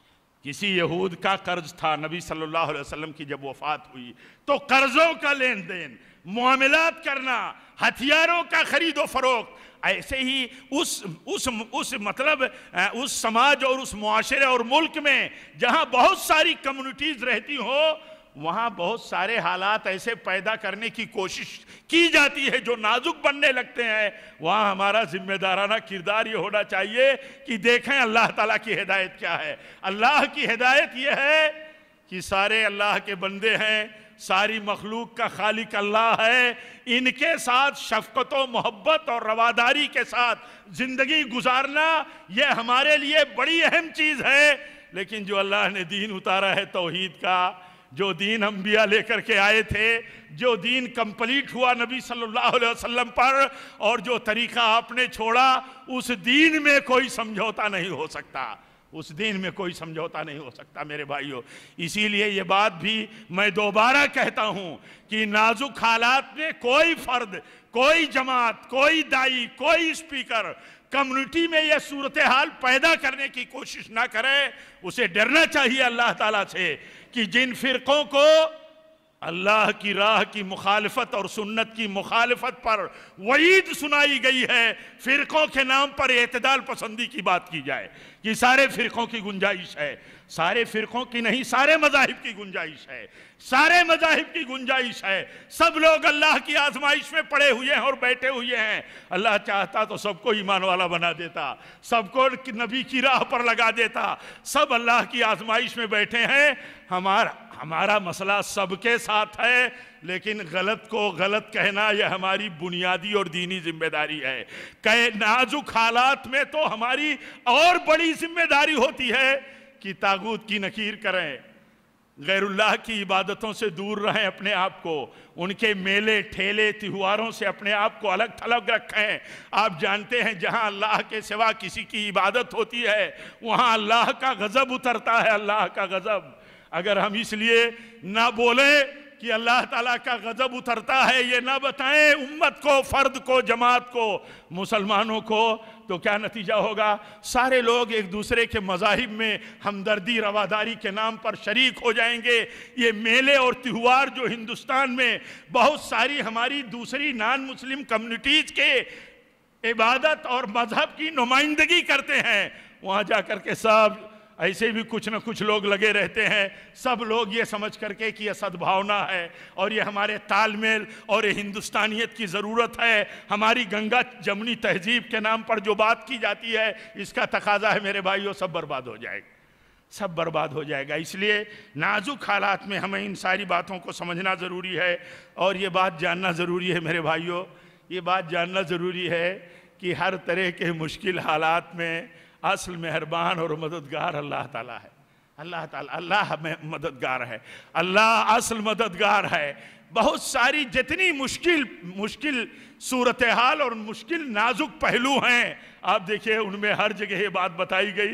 کسی یہود کا قرض تھا۔ نبی صلی اللہ علیہ وسلم کی جب وفات ہوئی تو قرضوں کا لین دین، معاملات کرنا، ہتھیاروں کا خرید و فروخت، ایسے ہی اس اس اس مطلب اس سماج اور اس معاشرے اور ملک میں جہاں بہت ساری کمیونٹیز رہتی ہوں وہاں بہت سارے حالات ایسے پیدا کرنے کی کوشش کی جاتی ہے جو نازک بننے لگتے ہیں۔ وہاں ہمارا ذمہ دارانہ کردار یہ ہونا چاہیے کہ دیکھیں اللہ تعالیٰ کی ہدایت کیا ہے۔ اللہ کی ہدایت یہ ہے کہ سارے اللہ کے بندے ہیں، ساری مخلوق کا خالق اللہ ہے، ان کے ساتھ شفقت و محبت اور رواداری کے ساتھ زندگی گزارنا یہ ہمارے لیے بڑی اہم چیز ہے۔ لیکن جو اللہ نے دین اتارا ہے توحید کا، جو دین انبیاء لے کر کے آئے تھے، جو دین کمپلیٹ ہوا نبی صلی اللہ علیہ وسلم پر، اور جو طریقہ آپ نے چھوڑا، اس دین میں کوئی سمجھوتا نہیں ہو سکتا، اس دین میں کوئی سمجھوتا نہیں ہو سکتا میرے بھائیوں۔ اسی لیے یہ بات بھی میں دوبارہ کہتا ہوں کہ نازک حالات میں کوئی فرد، کوئی جماعت، کوئی دائی، کوئی اسپیکر کمیونٹی میں یہ صورتحال پیدا کرنے کی کوشش نہ کرے۔ اسے ڈرنا چاہیے اللہ تعالیٰ سے کہ جن فرقوں کو اللہ کی راہ کی مخالفت اور سنت کی مخالفت پر وعید سنائی گئی ہے، فرقوں کے نام پر اعتدال پسندی کی بات کی جائے کہ سارے فرقوں کی گنجائش ہے، سارے فرقوں کی نہیں، سارے مذاہب کی گنجائش ہے، سارے مذاہب کی گنجائش ہے۔ سب لوگ اللہ کی آزمائش میں پڑے ہوئے ہیں اور بیٹھے ہوئے ہیں۔ اللہ چاہتا تو سب کو ایمان والا بنا دیتا، سب کو نبی کی راہ پر لگا دیتا۔ سب اللہ کی آزمائش میں بیٹھے ہیں۔ ہمارا ہمارا مسئلہ سب کے ساتھ ہے، لیکن غلط کو غلط کہنا یہ ہماری بنیادی اور دینی ذمہ داری ہے۔ کہ نازک حالات میں تو ہماری اور بڑی ذمہ داری ہوتی ہے کہ طاغوت کی نکیر کریں، غیر اللہ کی عبادتوں سے دور رہیں، اپنے آپ کو ان کے میلے ٹھیلے تہواروں سے اپنے آپ کو الگ تھلگ رکھیں۔ آپ جانتے ہیں جہاں اللہ کے سوا کسی کی عبادت ہوتی ہے وہاں اللہ کا غضب اترتا ہے، اللہ کا غضب۔ اگر ہم اس لیے نہ بولیں کہ اللہ تعالیٰ کا غضب اترتا ہے، یہ نہ بتائیں امت کو، فرد کو، جماعت کو، مسلمانوں کو، تو کیا نتیجہ ہوگا؟ سارے لوگ ایک دوسرے کے مذاہب میں ہمدردی رواداری کے نام پر شریک ہو جائیں گے۔ یہ میلے اور تہوار جو ہندوستان میں بہت ساری ہماری دوسری نان مسلم کمیونٹیز کے عبادت اور مذہب کی نمائندگی کرتے ہیں، وہاں جا کر کے سب ایسے بھی کچھ نہ کچھ لوگ لگے رہتے ہیں، سب لوگ یہ سمجھ کر کے کہ یہ صدبھاونا ہے اور یہ ہمارے تال میل اور یہ ہندوستانیت کی ضرورت ہے، ہماری گنگا جمنی تہذیب کے نام پر جو بات کی جاتی ہے اس کا تقاضا ہے میرے بھائیوں، سب برباد ہو جائے گا، سب برباد ہو جائے گا۔ اس لیے نازک حالات میں ہمیں ان ساری باتوں کو سمجھنا ضروری ہے اور یہ بات جاننا ضروری ہے میرے بھائیوں، یہ بات جاننا ضروری ہے کہ ہر طرح کے مشکل حالات میں اصل مہربان اور مددگار اللہ تعالیٰ ہے، اللہ تعالیٰ اللہ میں مددگار ہے، اللہ اصل مددگار ہے۔ بہت ساری جتنی مشکل مشکل صورتحال اور مشکل نازک پہلو ہیں، آپ دیکھیں ان میں ہر جگہ یہ بات بتائی گئی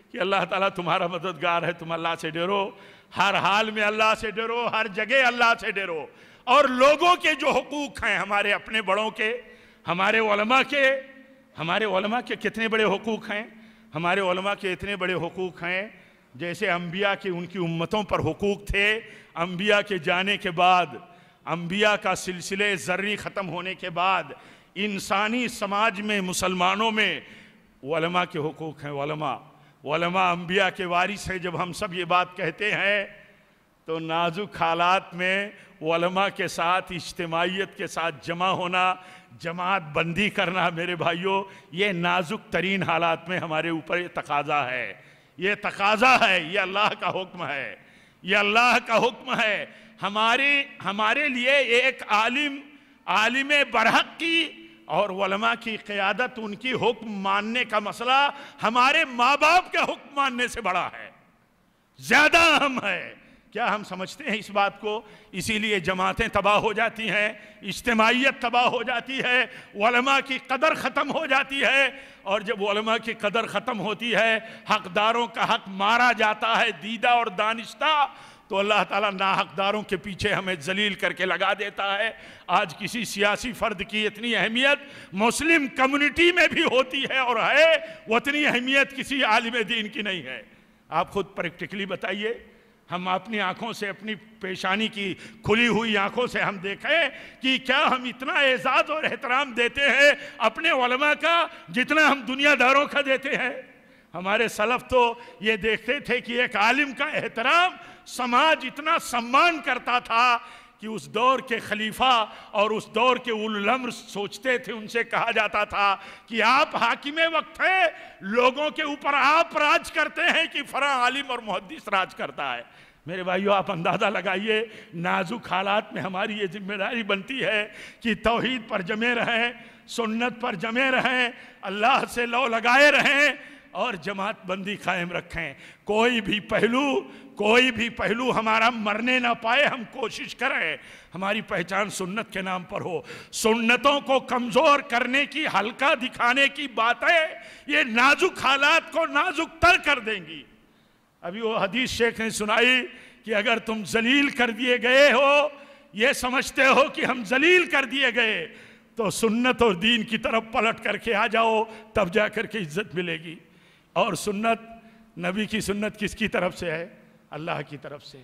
کہ اللہ تعالیٰ تمہارا مددگار ہے، تم اللہ سے ڈرو، ہر حال میں اللہ سے ڈرو، ہر جگہ اللہ سے ڈرو۔ اور لوگوں کے جو حقوق ہیں، ہمارے اپنے بڑوں کے، ہمارے علماء کے، ہمارے علماء کے کتنے بڑے حقوق ہیں، ہمارے علماء کے اتنے بڑے حقوق ہیں، جیسے انبیاء کے ان کی امتوں پر حقوق تھے، انبیاء کے جانے کے بعد، انبیاء کا سلسلے ذری ختم ہونے کے بعد انسانی سماج میں، مسلمانوں میں علماء کے حقوق ہیں۔ علماء علماء انبیاء کے وارث ہیں۔ جب ہم سب یہ بات کہتے ہیں تو نازک حالات میں علماء کے ساتھ اجتماعیت کے ساتھ جمع ہونا، جماعت بندی کرنا، میرے بھائیوں، یہ نازک ترین حالات میں ہمارے اوپر یہ تقاضا ہے، یہ تقاضا ہے، یہ اللہ کا حکم ہے، یہ اللہ کا حکم ہے۔ ہمارے ہمارے لیے ایک عالم عالم برحق کی اور علماء کی قیادت، ان کی حکم ماننے کا مسئلہ ہمارے ماں باپ کے حکم ماننے سے بڑا ہے، زیادہ اہم ہے۔ کیا ہم سمجھتے ہیں اس بات کو؟ اسی لیے جماعتیں تباہ ہو جاتی ہیں، اجتماعیت تباہ ہو جاتی ہے، علماء کی قدر ختم ہو جاتی ہے، اور جب علماء کی قدر ختم ہوتی ہے، حقداروں کا حق مارا جاتا ہے دیدہ اور دانستہ، تو اللہ تعالیٰ ناحقداروں کے پیچھے ہمیں ذلیل کر کے لگا دیتا ہے۔ آج کسی سیاسی فرد کی اتنی اہمیت مسلم کمیونٹی میں بھی ہوتی ہے اور ہے، وہ اتنی اہمیت کسی عالم دین کی نہیں ہے۔ آپ خود پریکٹیکلی بتائیے، ہم اپنی آنکھوں سے، اپنی پیشانی کی کھلی ہوئی آنکھوں سے ہم دیکھیں کہ کیا ہم اتنا اعزاز اور احترام دیتے ہیں اپنے علماء کا جتنا ہم دنیا داروں کا دیتے ہیں؟ ہمارے سلف تو یہ دیکھتے تھے کہ ایک عالم کا احترام سماج اتنا سمان کرتا تھا کہ اس دور کے خلیفہ اور اس دور کے اولو الامر سوچتے تھے، ان سے کہا جاتا تھا کہ آپ حاکم وقت ہیں، لوگوں کے اوپر آپ راج کرتے ہیں کہ فلاں عالم اور محدث راج کرتا ہے۔ میرے بھائیو، آپ اندازہ لگائیے، نازک حالات میں ہماری یہ ذمہ داری بنتی ہے کہ توحید پر جمے رہیں، سنت پر جمے رہیں، اللہ سے لو لگائے رہیں اور جماعت بندی قائم رکھیں۔ کوئی بھی پہلو کوئی بھی پہلو ہمارا مرنے نہ پائے، ہم کوشش کریں ہماری پہچان سنت کے نام پر ہو۔ سنتوں کو کمزور کرنے کی، ہلکا دکھانے کی باتیں یہ نازک حالات کو نازک تر کر دیں گی۔ ابھی وہ حدیث شیخ نے سنائی کہ اگر تم ذلیل کر دیے گئے ہو، یہ سمجھتے ہو کہ ہم ذلیل کر دیے گئے، تو سنت اور دین کی طرف پلٹ کر کے آ جاؤ، تب جا کر کے عزت ملے گی۔ اور سنت، نبی کی سنت کس کی طرف سے ہے؟ اللہ کی طرف سے،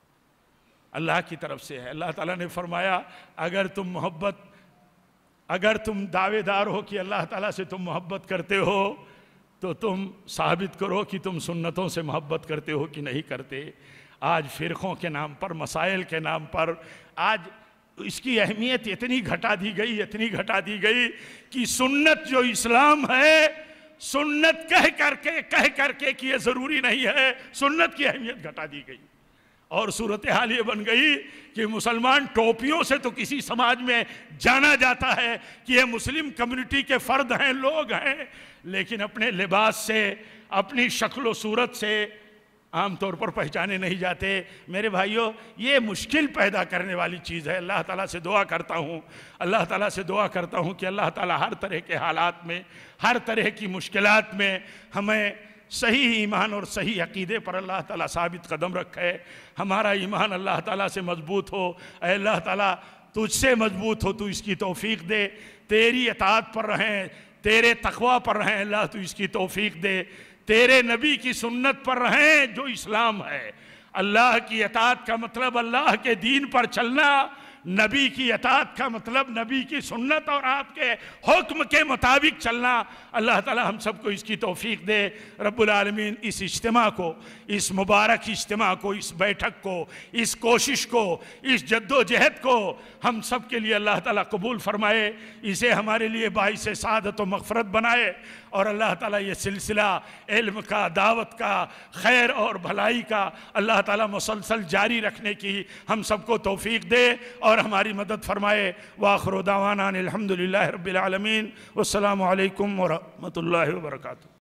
اللہ کی طرف سے ہے۔ اللہ تعالیٰ نے فرمایا اگر تم محبت اگر تم دعوے دار ہو کہ اللہ تعالیٰ سے تم محبت کرتے ہو تو تم ثابت کرو کہ تم سنتوں سے محبت کرتے ہو کہ نہیں کرتے۔ آج فرقوں کے نام پر، مسائل کے نام پر آج اس کی اہمیت اتنی گھٹا دی گئی اتنی گھٹا دی گئی کہ سنت جو اسلام ہے، سنت کہہ کر کے کہہ کر کے کہ یہ ضروری نہیں ہے، سنت کی اہمیت گھٹا دی گئی۔ اور صورتحال یہ بن گئی کہ مسلمان ٹوپیوں سے تو کسی سماج میں جانا جاتا ہے کہ یہ مسلم کمیونٹی کے فرد ہیں، لوگ ہیں، لیکن اپنے لباس سے، اپنی شکل و صورت سے عام طور پر پہچانے نہیں جاتے۔ میرے بھائیوں، یہ مشکل پیدا کرنے والی چیز ہے۔ اللہ تعالیٰ سے دعا کرتا ہوں اللہ تعالیٰ سے دعا کرتا ہوں کہ اللہ تعالیٰ ہر طرح کے حالات میں، ہر طرح کی مشکلات میں ہمیں صحیح ایمان اور صحیح عقیدے پر اللہ تعالیٰ ثابت قدم رکھے، ہمارا ایمان اللہ تعالیٰ سے مضبوط ہو۔ اے اللہ تعالیٰ، تجھ سے مضبوط ہو، تو اس کی توفیق دے، تیری اطاعت پر رہیں، تیرے تقوی پر رہیں، اللہ تو اس کی توفیق دے، تیرے نبی کی سنت پر رہیں جو اسلام ہے۔ اللہ کی اطاعت کا مطلب اللہ کے دین پر چلنا، نبی کی اطاعت کا مطلب نبی کی سنت اور آپ کے حکم کے مطابق چلنا۔ اللہ تعالی ہم سب کو اس کی توفیق دے۔ رب العالمین اس اجتماع کو، اس مبارک اجتماع کو، اس بیٹھک کو، اس کوشش کو، اس جد و جہد کو ہم سب کے لیے اللہ تعالیٰ قبول فرمائے، اسے ہمارے لیے باعث سعادت و مغفرت بنائے، اور اللہ تعالیٰ یہ سلسلہ علم کا، دعوت کا، خیر اور بھلائی کا اللہ تعالیٰ مسلسل جاری رکھنے کی ہم سب کو توفیق دے اور ہماری مدد فرمائے۔ وآخر دعوانا الحمدللہ رب العالمین، والسلام علیکم ورحمۃ اللہ وبرکاتہ۔